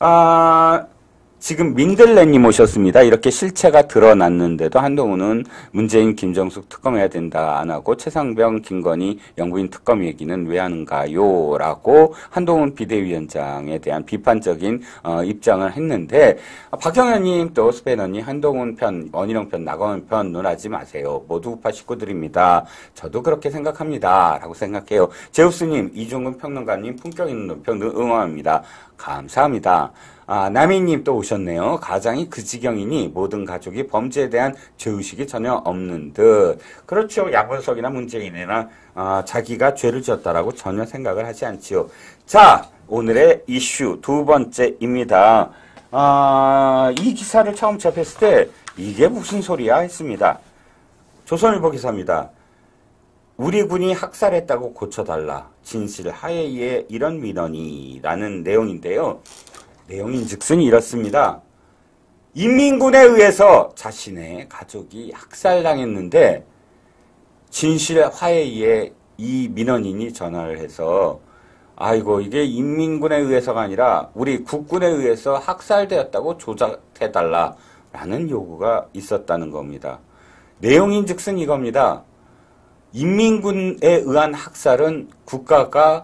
지금 민들레님 오셨습니다. 이렇게 실체가 드러났는데도 한동훈은 문재인, 김정숙 특검해야 된다 안 하고 최상병, 김건희, 영부인 특검 얘기는 왜 하는가요? 라고 한동훈 비대위원장에 대한 비판적인 입장을 했는데 박형현님 또 스페너님 한동훈 편, 원희룡 편, 나경원 편 논하지 마세요. 모두 우파 식구들입니다. 저도 그렇게 생각합니다. 라고 생각해요. 제우스님, 이종근 평론가님 품격 있는 논평 응원합니다. 감사합니다. 남희님 또 오셨네요. 가장이 그 지경이니 모든 가족이 범죄에 대한 죄의식이 전혀 없는 듯. 그렇죠. 양문석이나 문재인이나 자기가 죄를 지었다라고 전혀 생각을 하지 않지요. 자, 오늘의 이슈 두 번째입니다. 이 기사를 처음 접했을 때 이게 무슨 소리야 했습니다. 조선일보 기사입니다. 우리 군이 학살했다고 고쳐달라. 진실 하에이의 이런 민원이 라는 내용인데요. 내용인즉슨 이렇습니다. 인민군에 의해서 자신의 가족이 학살당했는데 진실 화해에 이 민원인이 전화를 해서 아이고 이게 인민군에 의해서가 아니라 우리 국군에 의해서 학살되었다고 조작해달라라는 요구가 있었다는 겁니다. 내용인즉슨 이겁니다. 인민군에 의한 학살은 국가가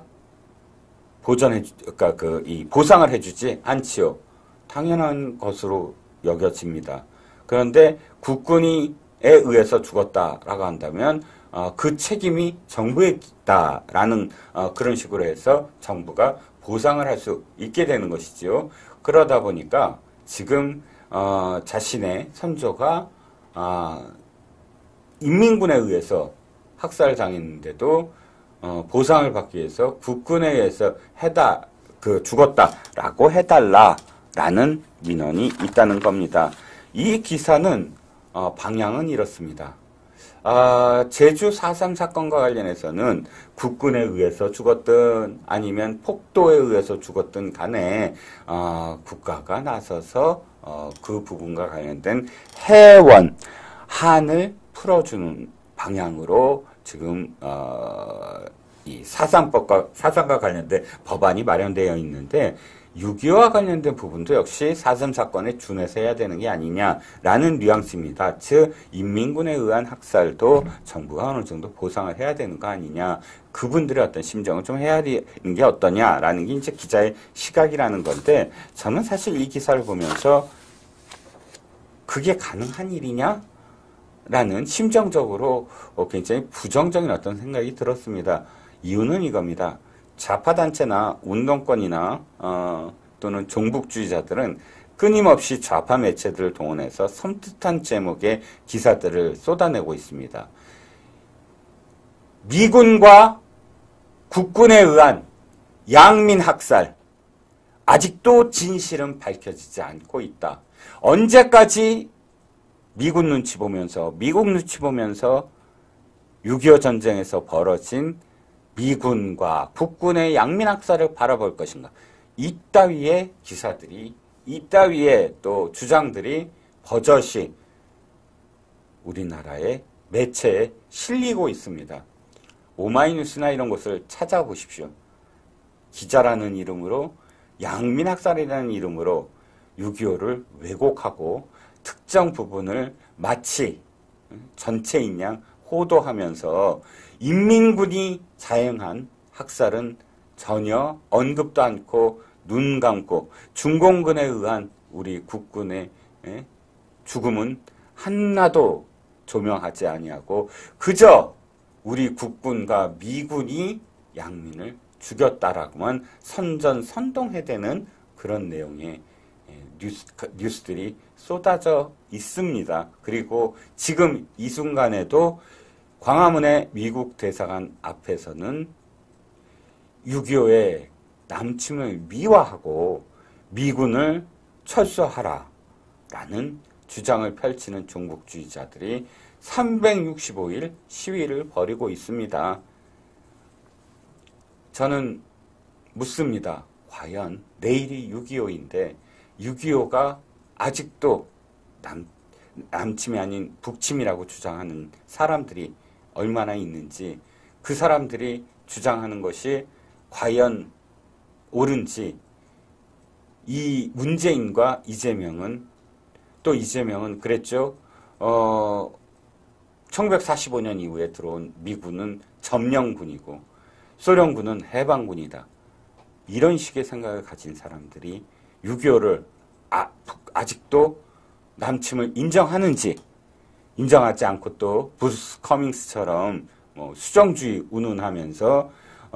보상을 해주지 않지요. 당연한 것으로 여겨집니다. 그런데 국군에 의해서 죽었다라고 한다면 그 책임이 정부에 있다라는 그런 식으로 해서 정부가 보상을 할 수 있게 되는 것이지요. 그러다 보니까 지금 자신의 선조가 인민군에 의해서 학살당했는데도 보상을 받기 위해서 국군에 의해서 죽었다라고 해달라라는 민원이 있다는 겁니다. 이 기사는 방향은 이렇습니다. 제주 4.3 사건과 관련해서는 국군에 의해서 죽었든 아니면 폭도에 의해서 죽었든 간에 국가가 나서서 그 부분과 관련된 해원, 한을 풀어주는 방향으로 지금 이 사상과 관련된 법안이 마련되어 있는데 6.25와 관련된 부분도 역시 4.3 사건에 준해서 해야 되는 게 아니냐라는 뉘앙스입니다. 즉 인민군에 의한 학살도 정부가 어느 정도 보상을 해야 되는 거 아니냐. 그분들의 어떤 심정을 좀 해야 되는 게 어떠냐라는 게 이제 기자의 시각이라는 건데 저는 사실 이 기사를 보면서 그게 가능한 일이냐? 라는 심정적으로 굉장히 부정적인 어떤 생각이 들었습니다. 이유는 이겁니다. 좌파단체나 운동권이나 또는 종북주의자들은 끊임없이 좌파 매체들을 동원해서 섬뜩한 제목의 기사들을 쏟아내고 있습니다. 미군과 국군에 의한 양민 학살, 아직도 진실은 밝혀지지 않고 있다. 언제까지 미국 눈치 보면서 6.25 전쟁에서 벌어진 미군과 국군의 양민학살을 바라볼 것인가. 이따위의 기사들이, 이따위의 또 주장들이 버젓이 우리나라의 매체에 실리고 있습니다. 오마이뉴스나 이런 곳을 찾아보십시오. 기자라는 이름으로, 양민학살이라는 이름으로 6.25를 왜곡하고 특정 부분을 마치 전체인 양 호도하면서 인민군이 자행한 학살은 전혀 언급도 않고 눈 감고 중공군에 의한 우리 국군의 죽음은 하나도 조명하지 아니하고 그저 우리 국군과 미군이 양민을 죽였다라고만 선전선동해대는 그런 내용의 뉴스들이 쏟아져 있습니다. 그리고 지금 이 순간에도 광화문의 미국 대사관 앞에서는 6.25의 남침을 미화하고 미군을 철수하라 라는 주장을 펼치는 종북주의자들이 365일 시위를 벌이고 있습니다. 저는 묻습니다. 과연 내일이 6.25인데 6.25가 아직도 남침이 아닌 북침이라고 주장하는 사람들이 얼마나 있는지, 그 사람들이 주장하는 것이 과연 옳은지, 이 문재인과 이재명은, 또 이재명은 그랬죠. 1945년 이후에 들어온 미군은 점령군이고 소련군은 해방군이다. 이런 식의 생각을 가진 사람들이 6.25를 아직도 남침을 인정하는지, 인정하지 않고 또 브루스 커밍스처럼 수정주의 운운하면서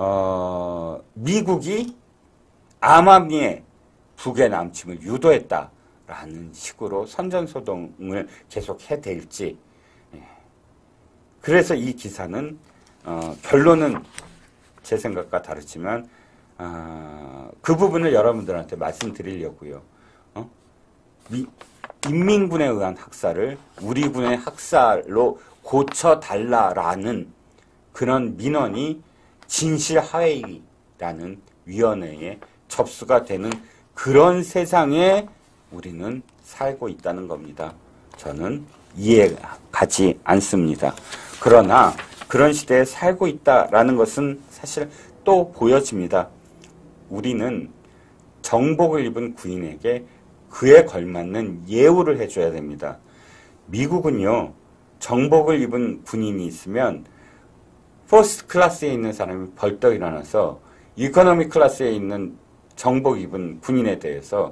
미국이 암암리에 북의 남침을 유도했다라는 식으로 선전소동을 계속 해댈지. 그래서 이 기사는 결론은 제 생각과 다르지만 그 부분을 여러분들한테 말씀드리려고요. 인민군에 의한 학살을 우리 군의 학살로 고쳐달라라는 그런 민원이 진실화해위라는 위원회에 접수가 되는 그런 세상에 우리는 살고 있다는 겁니다. 저는 이해가지 않습니다. 그러나 그런 시대에 살고 있다라는 것은 사실 또 보여집니다. 우리는 정복을 입은 군인에게 그에 걸맞는 예우를 해줘야 됩니다. 미국은요, 정복을 입은 군인이 있으면 퍼스트 클래스에 있는 사람이 벌떡 일어나서 이코노미 클래스에 있는 정복 입은 군인에 대해서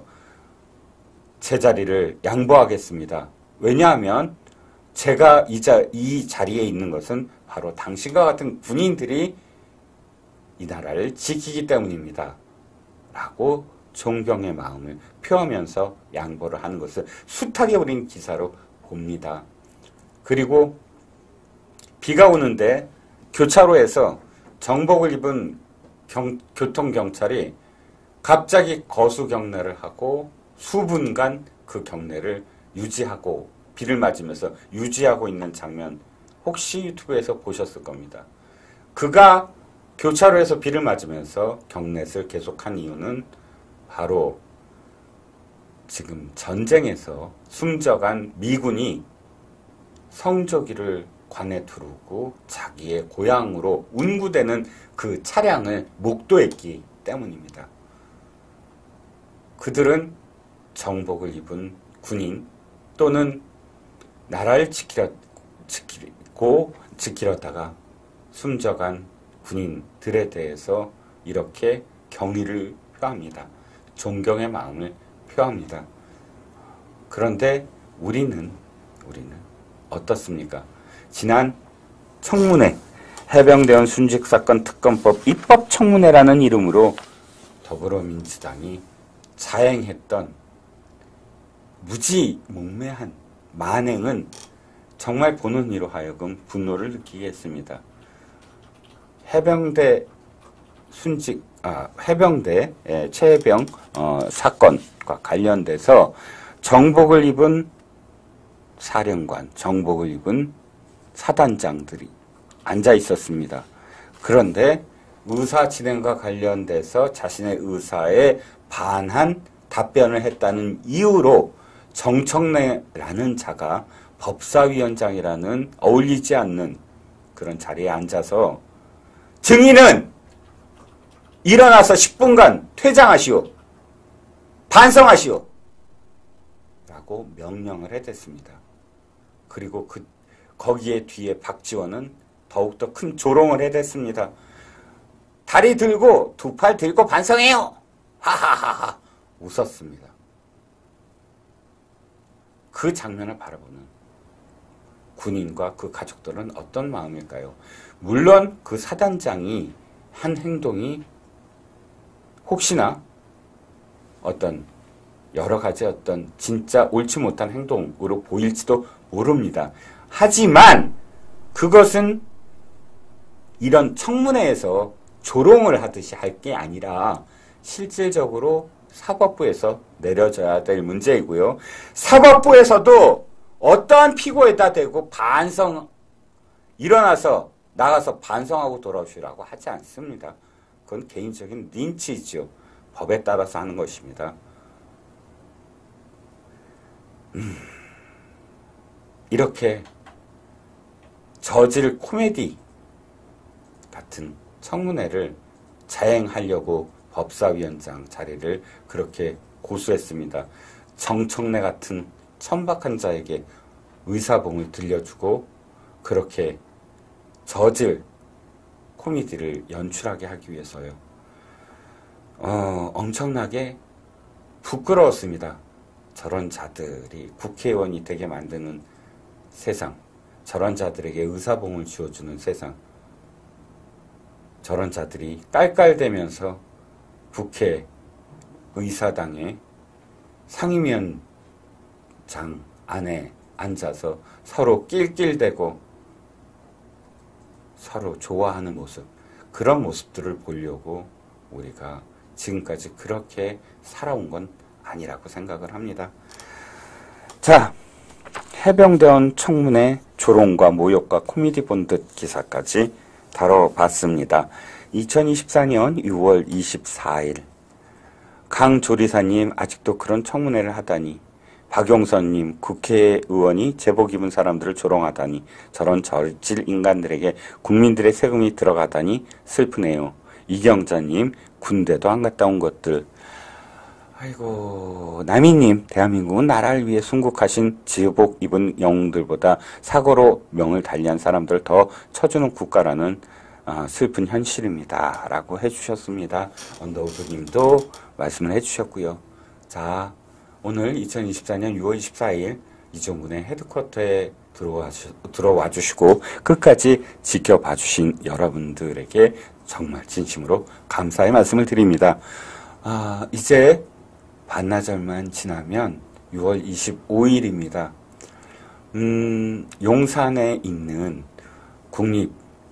제자리를 양보하겠습니다. 왜냐하면 제가 이 자리에 있는 것은 바로 당신과 같은 군인들이 이 나라를 지키기 때문입니다. 라고 존경의 마음을 표하면서 양보를 하는 것을 숱하게 우린 기사로 봅니다. 그리고 비가 오는데 교차로에서 정복을 입은 교통경찰이 갑자기 거수경례를 하고 수분간 그 경례를 유지하고 비를 맞으면서 유지하고 있는 장면 혹시 유튜브에서 보셨을 겁니다. 그가 교차로에서 비를 맞으면서 경례를 계속한 이유는 바로 지금 전쟁에서 숨져간 미군이 성조기를 관에 두르고 자기의 고향으로 운구되는 그 차량을 목도했기 때문입니다. 그들은 정복을 입은 군인 또는 나라를 지키려다가 숨져간 군인들에 대해서 이렇게 경의를 표합니다. 존경의 마음을 표합니다. 그런데 우리는 어떻습니까? 지난 청문회, 해병대원 순직사건 특검법 입법청문회라는 이름으로 더불어민주당이 자행했던 무지몽매한 만행은 정말 보는 이로 하여금 분노를 느끼게 했습니다. 해병대 최해병 사건과 관련돼서 정복을 입은 사령관, 정복을 입은 사단장들이 앉아 있었습니다. 그런데 의사 진행과 관련돼서 자신의 의사에 반한 답변을 했다는 이유로 정청래라는 자가 법사위원장이라는 어울리지 않는 그런 자리에 앉아서 증인은 일어나서 10분간 퇴장하시오. 반성하시오. 라고 명령을 해댔습니다. 그리고 거기에 뒤에 박지원은 더욱더 큰 조롱을 해댔습니다. 다리 들고 두 팔 들고 반성해요. 하하하하 웃었습니다. 그 장면을 바라보는 군인과 그 가족들은 어떤 마음일까요? 물론 그 사단장이 한 행동이 혹시나 어떤 여러 가지 어떤 진짜 옳지 못한 행동으로 보일지도 모릅니다. 하지만 그것은 이런 청문회에서 조롱을 하듯이 할 게 아니라 실질적으로 사법부에서 내려져야 될 문제이고요. 사법부에서도 어떠한 피고에다 대고 일어나서 나가서 반성하고 돌아오시라고 하지 않습니다. 그건 개인적인 린치죠. 법에 따라서 하는 것입니다. 이렇게 저질 코미디 같은 청문회를 자행하려고 법사위원장 자리를 그렇게 고수했습니다. 정청래 같은 천박한 자에게 의사봉을 들려주고 그렇게 저질 코미디를 연출하게 하기 위해서요. 엄청나게 부끄러웠습니다. 저런 자들이 국회의원이 되게 만드는 세상, 저런 자들에게 의사봉을 쥐어주는 세상, 저런 자들이 깔깔대면서 국회 의사당의 상임위원장 안에 앉아서 서로 낄낄대고 서로 좋아하는 모습, 그런 모습들을 보려고 우리가 지금까지 그렇게 살아온 건 아니라고 생각을 합니다. 자, 해병대원 청문회 조롱과 모욕과 코미디 본듯 기사까지 다뤄봤습니다. 2024년 6월 24일 강 조리사님 아직도 그런 청문회를 하다니, 박용선님 국회의원이 제복 입은 사람들을 조롱하다니, 저런 저질 인간들에게 국민들의 세금이 들어가다니 슬프네요. 이경자님 군대도 안 갔다 온 것들. 아이고, 남이님, 대한민국은 나라를 위해 순국하신 제복 입은 영웅들보다 사고로 명을 달리한 사람들을 더 쳐주는 국가라는 슬픈 현실입니다. 라고 해주셨습니다. 언더우드님도 말씀을 해주셨고요. 자, 오늘 2024년 6월 24일 이종근의 헤드쿼터에 들어와 주시고 끝까지 지켜봐 주신 여러분들에게 정말 진심으로 감사의 말씀을 드립니다. 이제 반나절만 지나면 6월 25일입니다. 용산에 있는 국립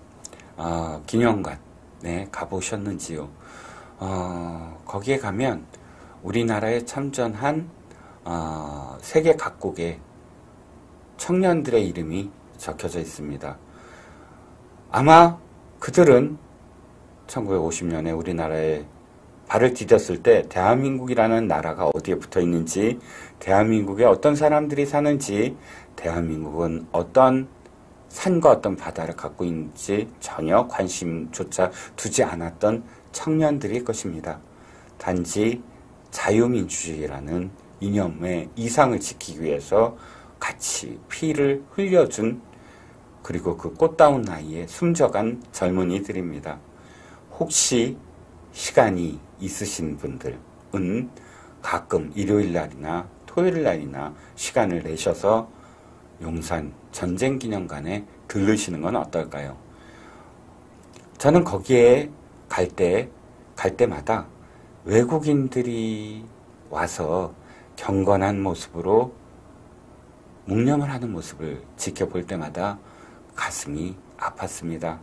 기념관에 가보셨는지요? 거기에 가면 우리나라에 참전한 세계 각국의 청년들의 이름이 적혀져 있습니다. 아마 그들은 1950년에 우리나라에 발을 디뎠을 때 대한민국이라는 나라가 어디에 붙어 있는지, 대한민국에 어떤 사람들이 사는지, 대한민국은 어떤 산과 어떤 바다를 갖고 있는지 전혀 관심조차 두지 않았던 청년들일 것입니다. 단지 자유민주주의라는 이념의 이상을 지키기 위해서 같이 피를 흘려준, 그리고 그 꽃다운 나이에 숨져간 젊은이들입니다. 혹시 시간이 있으신 분들은 가끔 일요일날이나 토요일날이나 시간을 내셔서 용산 전쟁기념관에 들르시는 건 어떨까요? 저는 거기에 갈 때마다 외국인들이 와서 경건한 모습으로 묵념을 하는 모습을 지켜볼 때마다 가슴이 아팠습니다.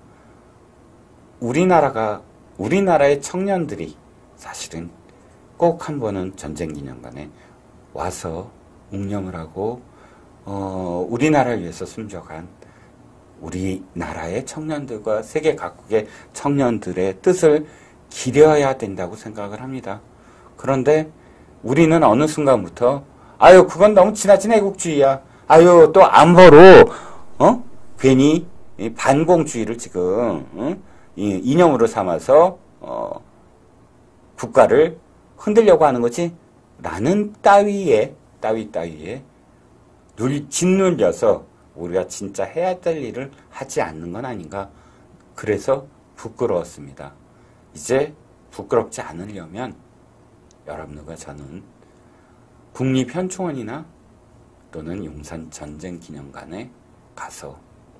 우리나라의 청년들이 사실은 꼭 한 번은 전쟁기념관에 와서 묵념을 하고 우리나라를 위해서 숨져간 우리나라의 청년들과 세계 각국의 청년들의 뜻을 기려야 된다고 생각을 합니다. 그런데 우리는 어느 순간부터 그건 너무 지나친 애국주의야. 또 안보로 괜히 반공주의를 지금 이념으로 삼아서 국가를 흔들려고 하는 거지? 라는 따위에 짓눌려서 우리가 진짜 해야 될 일을 하지 않는 건 아닌가. 그래서 부끄러웠습니다. 이제 부끄럽지 않으려면 여러분들과 저는 국립현충원이나 또는 용산 전쟁기념관에 가서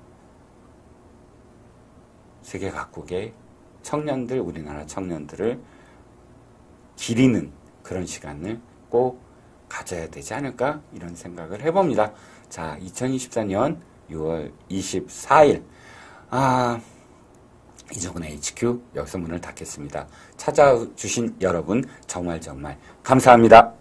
세계 각국의 청년들, 우리나라 청년들을 기리는 그런 시간을 꼭 가져야 되지 않을까, 이런 생각을 해봅니다. 자, 2024년 6월 24일 이종근의 HQ 여기서 문을 닫겠습니다. 찾아주신 여러분 정말 감사합니다.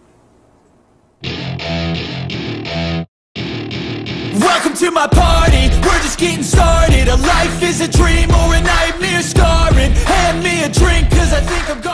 Welcome to my party, we're just getting started. A life is a dream or a nightmare scarring. Hand me a drink cause I think I'm going